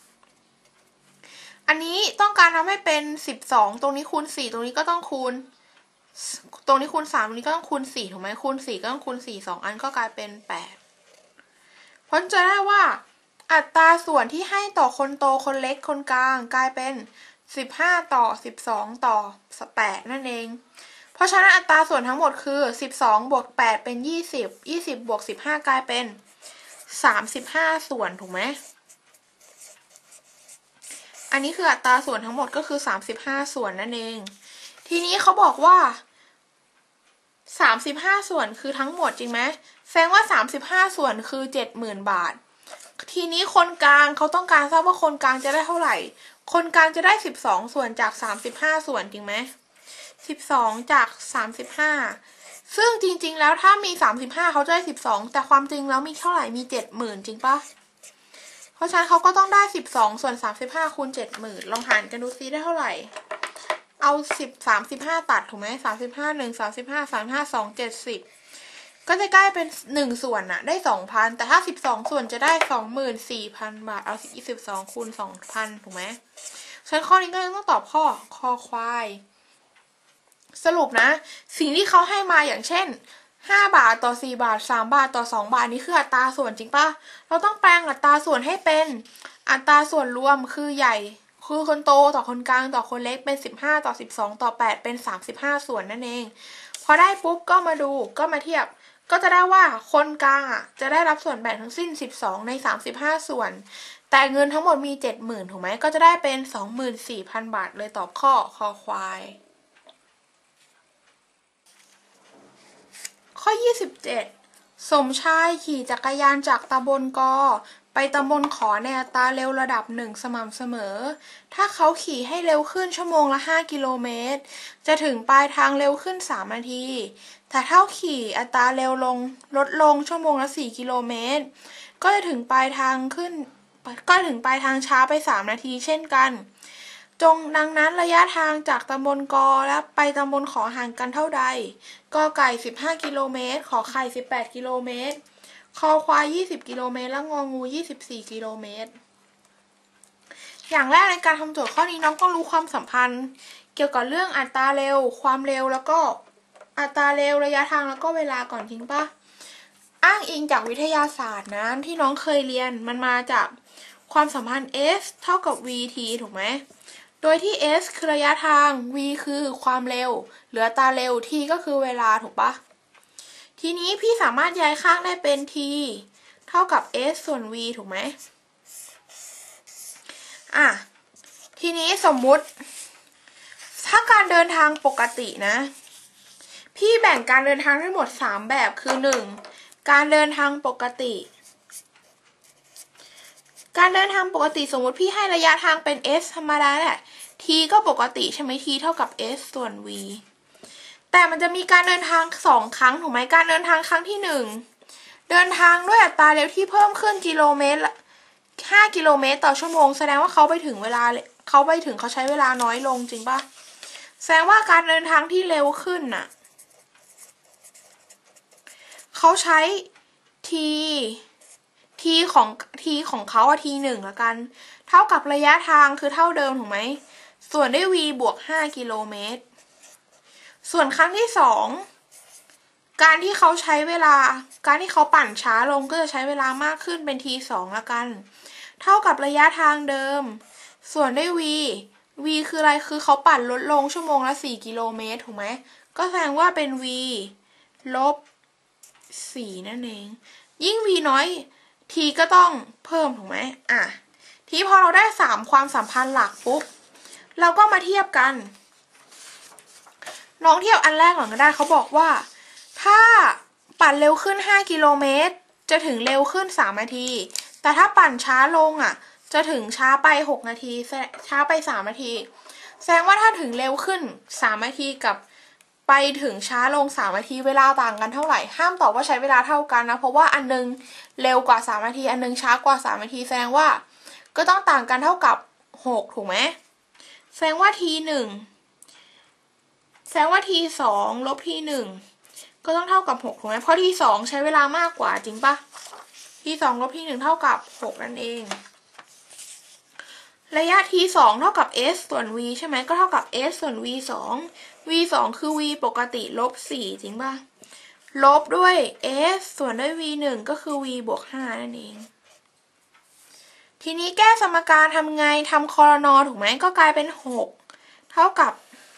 Speaker 1: อันนี้ต้องการทำให้เป็นสิบสองตรงนี้คูณสี่ตรงนี้ก็ต้องคูณตรงนี้คูณสามตรงนี้ก็ต้องคูณสี่ถูกไหมคูณสี่ก็ต้องคูณสี่ สองอันก็กลายเป็นแปดเพราะจะได้ว่าอัตราส่วนที่ให้ต่อคนโตคนเล็กคนกลางกลายเป็นสิบห้าต่อสิบสองต่อแปดนั่นเองเพราะฉะนั้นอัตราส่วนทั้งหมดคือสิบสองบวกแปดเป็นยี่สิบ ยี่สิบบวกสิบห้ากลายเป็นสามสิบห้าส่วนถูกไหมอันนี้คืออัตราส่วนทั้งหมดก็คือสามสิบห้าส่วนนั่นเองทีนี้เขาบอกว่าสามสิบห้าส่วนคือทั้งหมดจริงไหมแสดงว่าสามสิบห้าส่วนคือ เจ็ดหมื่น บาททีนี้คนกลางเขาต้องการทราบว่าคนกลางจะได้เท่าไหร่คนกลางจะได้สิบสองส่วนจากสามสิบห้าส่วนจริงไหมสิบสองจากสามสิบห้าซึ่งจริงๆแล้วถ้ามีสามสิบห้าเขาจะได้สิบสองแต่ความจริงแล้วมีเท่าไหร่มี เจ็ดหมื่น จริงปะเพราะฉะนั้นเขาก็ต้องได้สิบสองส่วนสามสิบห้าคูณ เจ็ดหมื่น ลองหารกันดูซิได้เท่าไหร่เอาสิบ สามสิบห้าตัดถูกไหมสามสิบห้า หนึ่ง สามสิบห้า สามสิบห้า สอง เจ็ดสิบก็จะใกล้เป็นหนึ่งส่วนน่ะได้ สองพัน แต่ถ้าสิบสองส่วนจะได้ สองหมื่นสี่พัน บาทเอายี่สิบสองคูณ สองพัน ถูกไหมฉะนั้นข้อนี้ก็ต้องตอบข้อคอควายสรุปนะสิ่งที่เขาให้มาอย่างเช่นห้าบาทต่อสี่บาทสามบาทต่อสองบาทนี่คืออัตราส่วนจริงปะเราต้องแปลงอัตราส่วนให้เป็นอัตราส่วนรวมคือใหญ่คือคนโตต่อคนกลางต่อคนเล็กเป็นสิบห้าต่อสิบสองต่อแปดเป็นสามสิบห้าส่วนนั่นเองพอได้ปุ๊บก็มาดูก็มาเทียบก็จะได้ว่าคนกลางอ่ะจะได้รับส่วนแบ่งทั้งสิ้นสิบสองในสามสิบห้าส่วนแต่เงินทั้งหมดมี เจ็ดหมื่น ถูกไหมก็จะได้เป็น สองหมื่นสี่พัน บาทเลยตอบข้อคอควายข้อยี่สิบเจ็ดสมชายขี่จักรยานจากตำบลกอไปตำบลขอในอัตราเร็วระดับหนึ่งสม่ำเสมอถ้าเขาขี่ให้เร็วขึ้นชั่วโมงละห้ากิโลเมตรจะถึงปลายทางเร็วขึ้นสามนาทีแต่ถ้าขี่อัตราเร็วลงลดลงชั่วโมงละสี่กิโลเมตรก็จะถึงปลายทางขึ้นก็ถึงปลายทางช้าไปสามนาทีเช่นกันจงดังนั้นระยะทางจากตำบลกอและไปตำบลขอห่างกันเท่าใดกอไก่สิบห้ากิโลเมตรขอไข่สิบแปดกิโลเมตรคอควายยี่สิบกิโลเมตรและงองูยี่สิบสี่กิโลเมตรอย่างแรกในการทำโจทย์ข้อนี้น้องต้องรู้ความสัมพันธ์เกี่ยวกับเรื่องอัตราเร็วความเร็วแล้วก็อัตราเร็วระยะทางแล้วก็เวลาก่อนจริงปะอ้างอิงจากวิทยาศาสตร์นะที่น้องเคยเรียนมันมาจากความสัมพันธ์ s เท่ากับ vt ถูกไหมโดยที่ s คือระยะทาง v คือความเร็วเหลืออัตราเร็ว t ก็คือเวลาถูกปะททีนี้พี่สามารถย้ายข้างได้เป็น t เท่ากับ s ส่วน v ถูกไหมอ่ะทีนี้สมมุติถ้าการเดินทางปกตินะพี่แบ่งการเดินทางทั้งหมดสามแบบคือหนึ่งการเดินทางปกติการเดินทางปกติสมมติพี่ให้ระยะทางเป็น s ธรรมดาแหละ t ก็ปกติใช่ไหม t เท่ากับ s ส่วน v แต่มันจะมีการเดินทางสองครั้งถูกไหมการเดินทางครั้งที่หนึ่งเดินทางด้วยอัตราเร็วที่เพิ่มขึ้นกิโลเมตรละห้ากิโลเมตรต่อชั่วโมงแสดงว่าเขาไปถึงเวลาเขาไปถึงเขาใช้เวลาน้อยลงจริงปะแสดงว่าการเดินทางที่เร็วขึ้นน่ะเขาใช้ t t ของ t ของเขาอะ t หนึ่งละกันเท่ากับระยะทางคือเท่าเดิมถูกไหมส่วนด้วย v บวกห้ากิโลเมตรส่วนครั้งที่สองการที่เขาใช้เวลาการที่เขาปั่นช้าลงก็จะใช้เวลามากขึ้นเป็น t สองละกันเท่ากับระยะทางเดิมส่วนด้วย v v คืออะไรคือเขาปั่นลดลงชั่วโมงละสี่กิโลเมตรถูกไหมก็แสดงว่าเป็น v ลบสี่นั่นเองยิ่ง v น้อย t ก็ต้องเพิ่มถูกไหมอ่ะทีพอเราได้สามความสัมพันธ์หลักปุ๊บเราก็มาเทียบกันน้องเทียบอันแรกก่อนก็ได้เขาบอกว่าถ้าปั่นเร็วขึ้นห้ากิโลเมตรจะถึงเร็วขึ้นสามนาทีแต่ถ้าปั่นช้าลงอ่ะจะถึงช้าไปหกนาทีช้าไปสามนาทีแสดงว่าถ้าถึงเร็วขึ้นสามนาทีกับไปถึงช้าลงสามนาทีเวลาต่างกันเท่าไหร่ห้ามตอบว่าใช้เวลาเท่ากันนะเพราะว่าอันนึงเร็วกว่าสามนาทีอันนึงช้ากว่าสามนาทีแสดงว่าก็ต้องต่างกันเท่ากับหกถูกไหมแสดงว่า t หนึ่งแสดงว่า t สองลบ t หนึ่งก็ต้องเท่ากับหกถูกไหมเพราะ t สองใช้เวลามากกว่าจริงปะ t สองลบ t หนึ่งเท่ากับหกนั่นเองระยะ t สองเท่ากับ s ส่วน v ใช่ไหมก็เท่ากับ s ส่วน v สอง v สองคือ v ปกติลบสี่จริงป่ะลบด้วย s ส่วนด้วย v หนึ่งก็คือ v บวกห้านั่นเองทีนี้แก้สมการทำไงทำคอรนอถูกไหมก็กลายเป็นหกเท่ากับ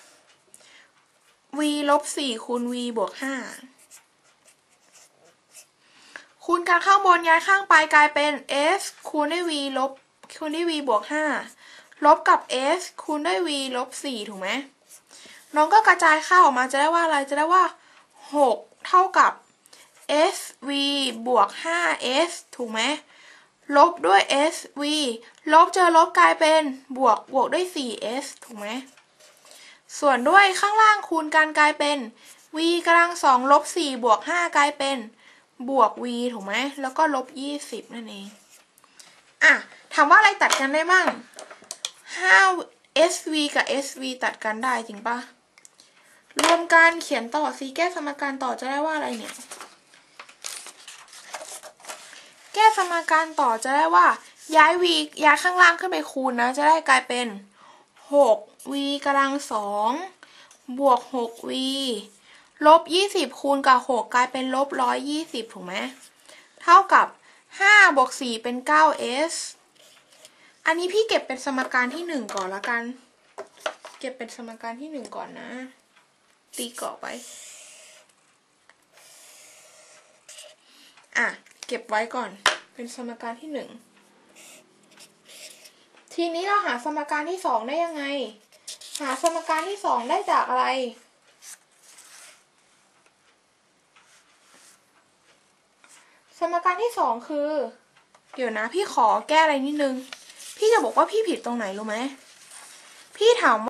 Speaker 1: v ลบสี่คูณ v บวกห้าคูณกันข้างบนย้ายข้างไปกลายเป็น s คูณด้วย v ลบคูณด้วย v บวกห้าลบกับ s คูณด้วย v ลบสี่ถูกไหมน้องก็กระจายค่าออกมาจะได้ว่าอะไรจะได้ว่าหกเท่ากับ sv บวก ห้า s ถูกไหมลบด้วย sv ลบเจอลบกลายเป็นบวกบวกด้วย สี่ s ถูกไหมส่วนด้วยข้างล่างคูณกันกลายเป็น v กำลังสองลบสี่บวกห้ากลายเป็นบวก v ถูกไหมแล้วก็ลบยี่สิบนั่นเองอ่ะถามว่าอะไรตัดกันได้บ้างห้า sv กับ sv ตัดกันได้จริงปะรวมกันเขียนต่อซิแก้สมการต่อจะได้ว่าอะไรเนี่ยแก้สมการต่อจะได้ว่าย้าย v ย้ายข้างล่างขึ้นไปคูณนะจะได้กลายเป็นหก v กำลังสองบวก หก v ลบยี่สิบคูณกับหกกลายเป็นลบหนึ่งร้อยยี่สิบถูกไหมเท่ากับห้าบวกสี่เป็น เก้า s อันนี้พี่เก็บเป็นสมการที่หนึ่งก่อนละกันเก็บเป็นสมการที่หนึ่งก่อนนะตีกรอบไว้อ่ะเก็บไว้ก่อนเป็นสมการที่หนึ่งทีนี้เราหาสมการที่สองได้ยังไงหาสมการที่สองได้จากอะไรสมการที่สองคือเดี๋ยวนะพี่ขอแก้อะไรนิดนึงพี่จะบอกว่าพี่ผิดตรงไหนรู้ไหมพี่ถาม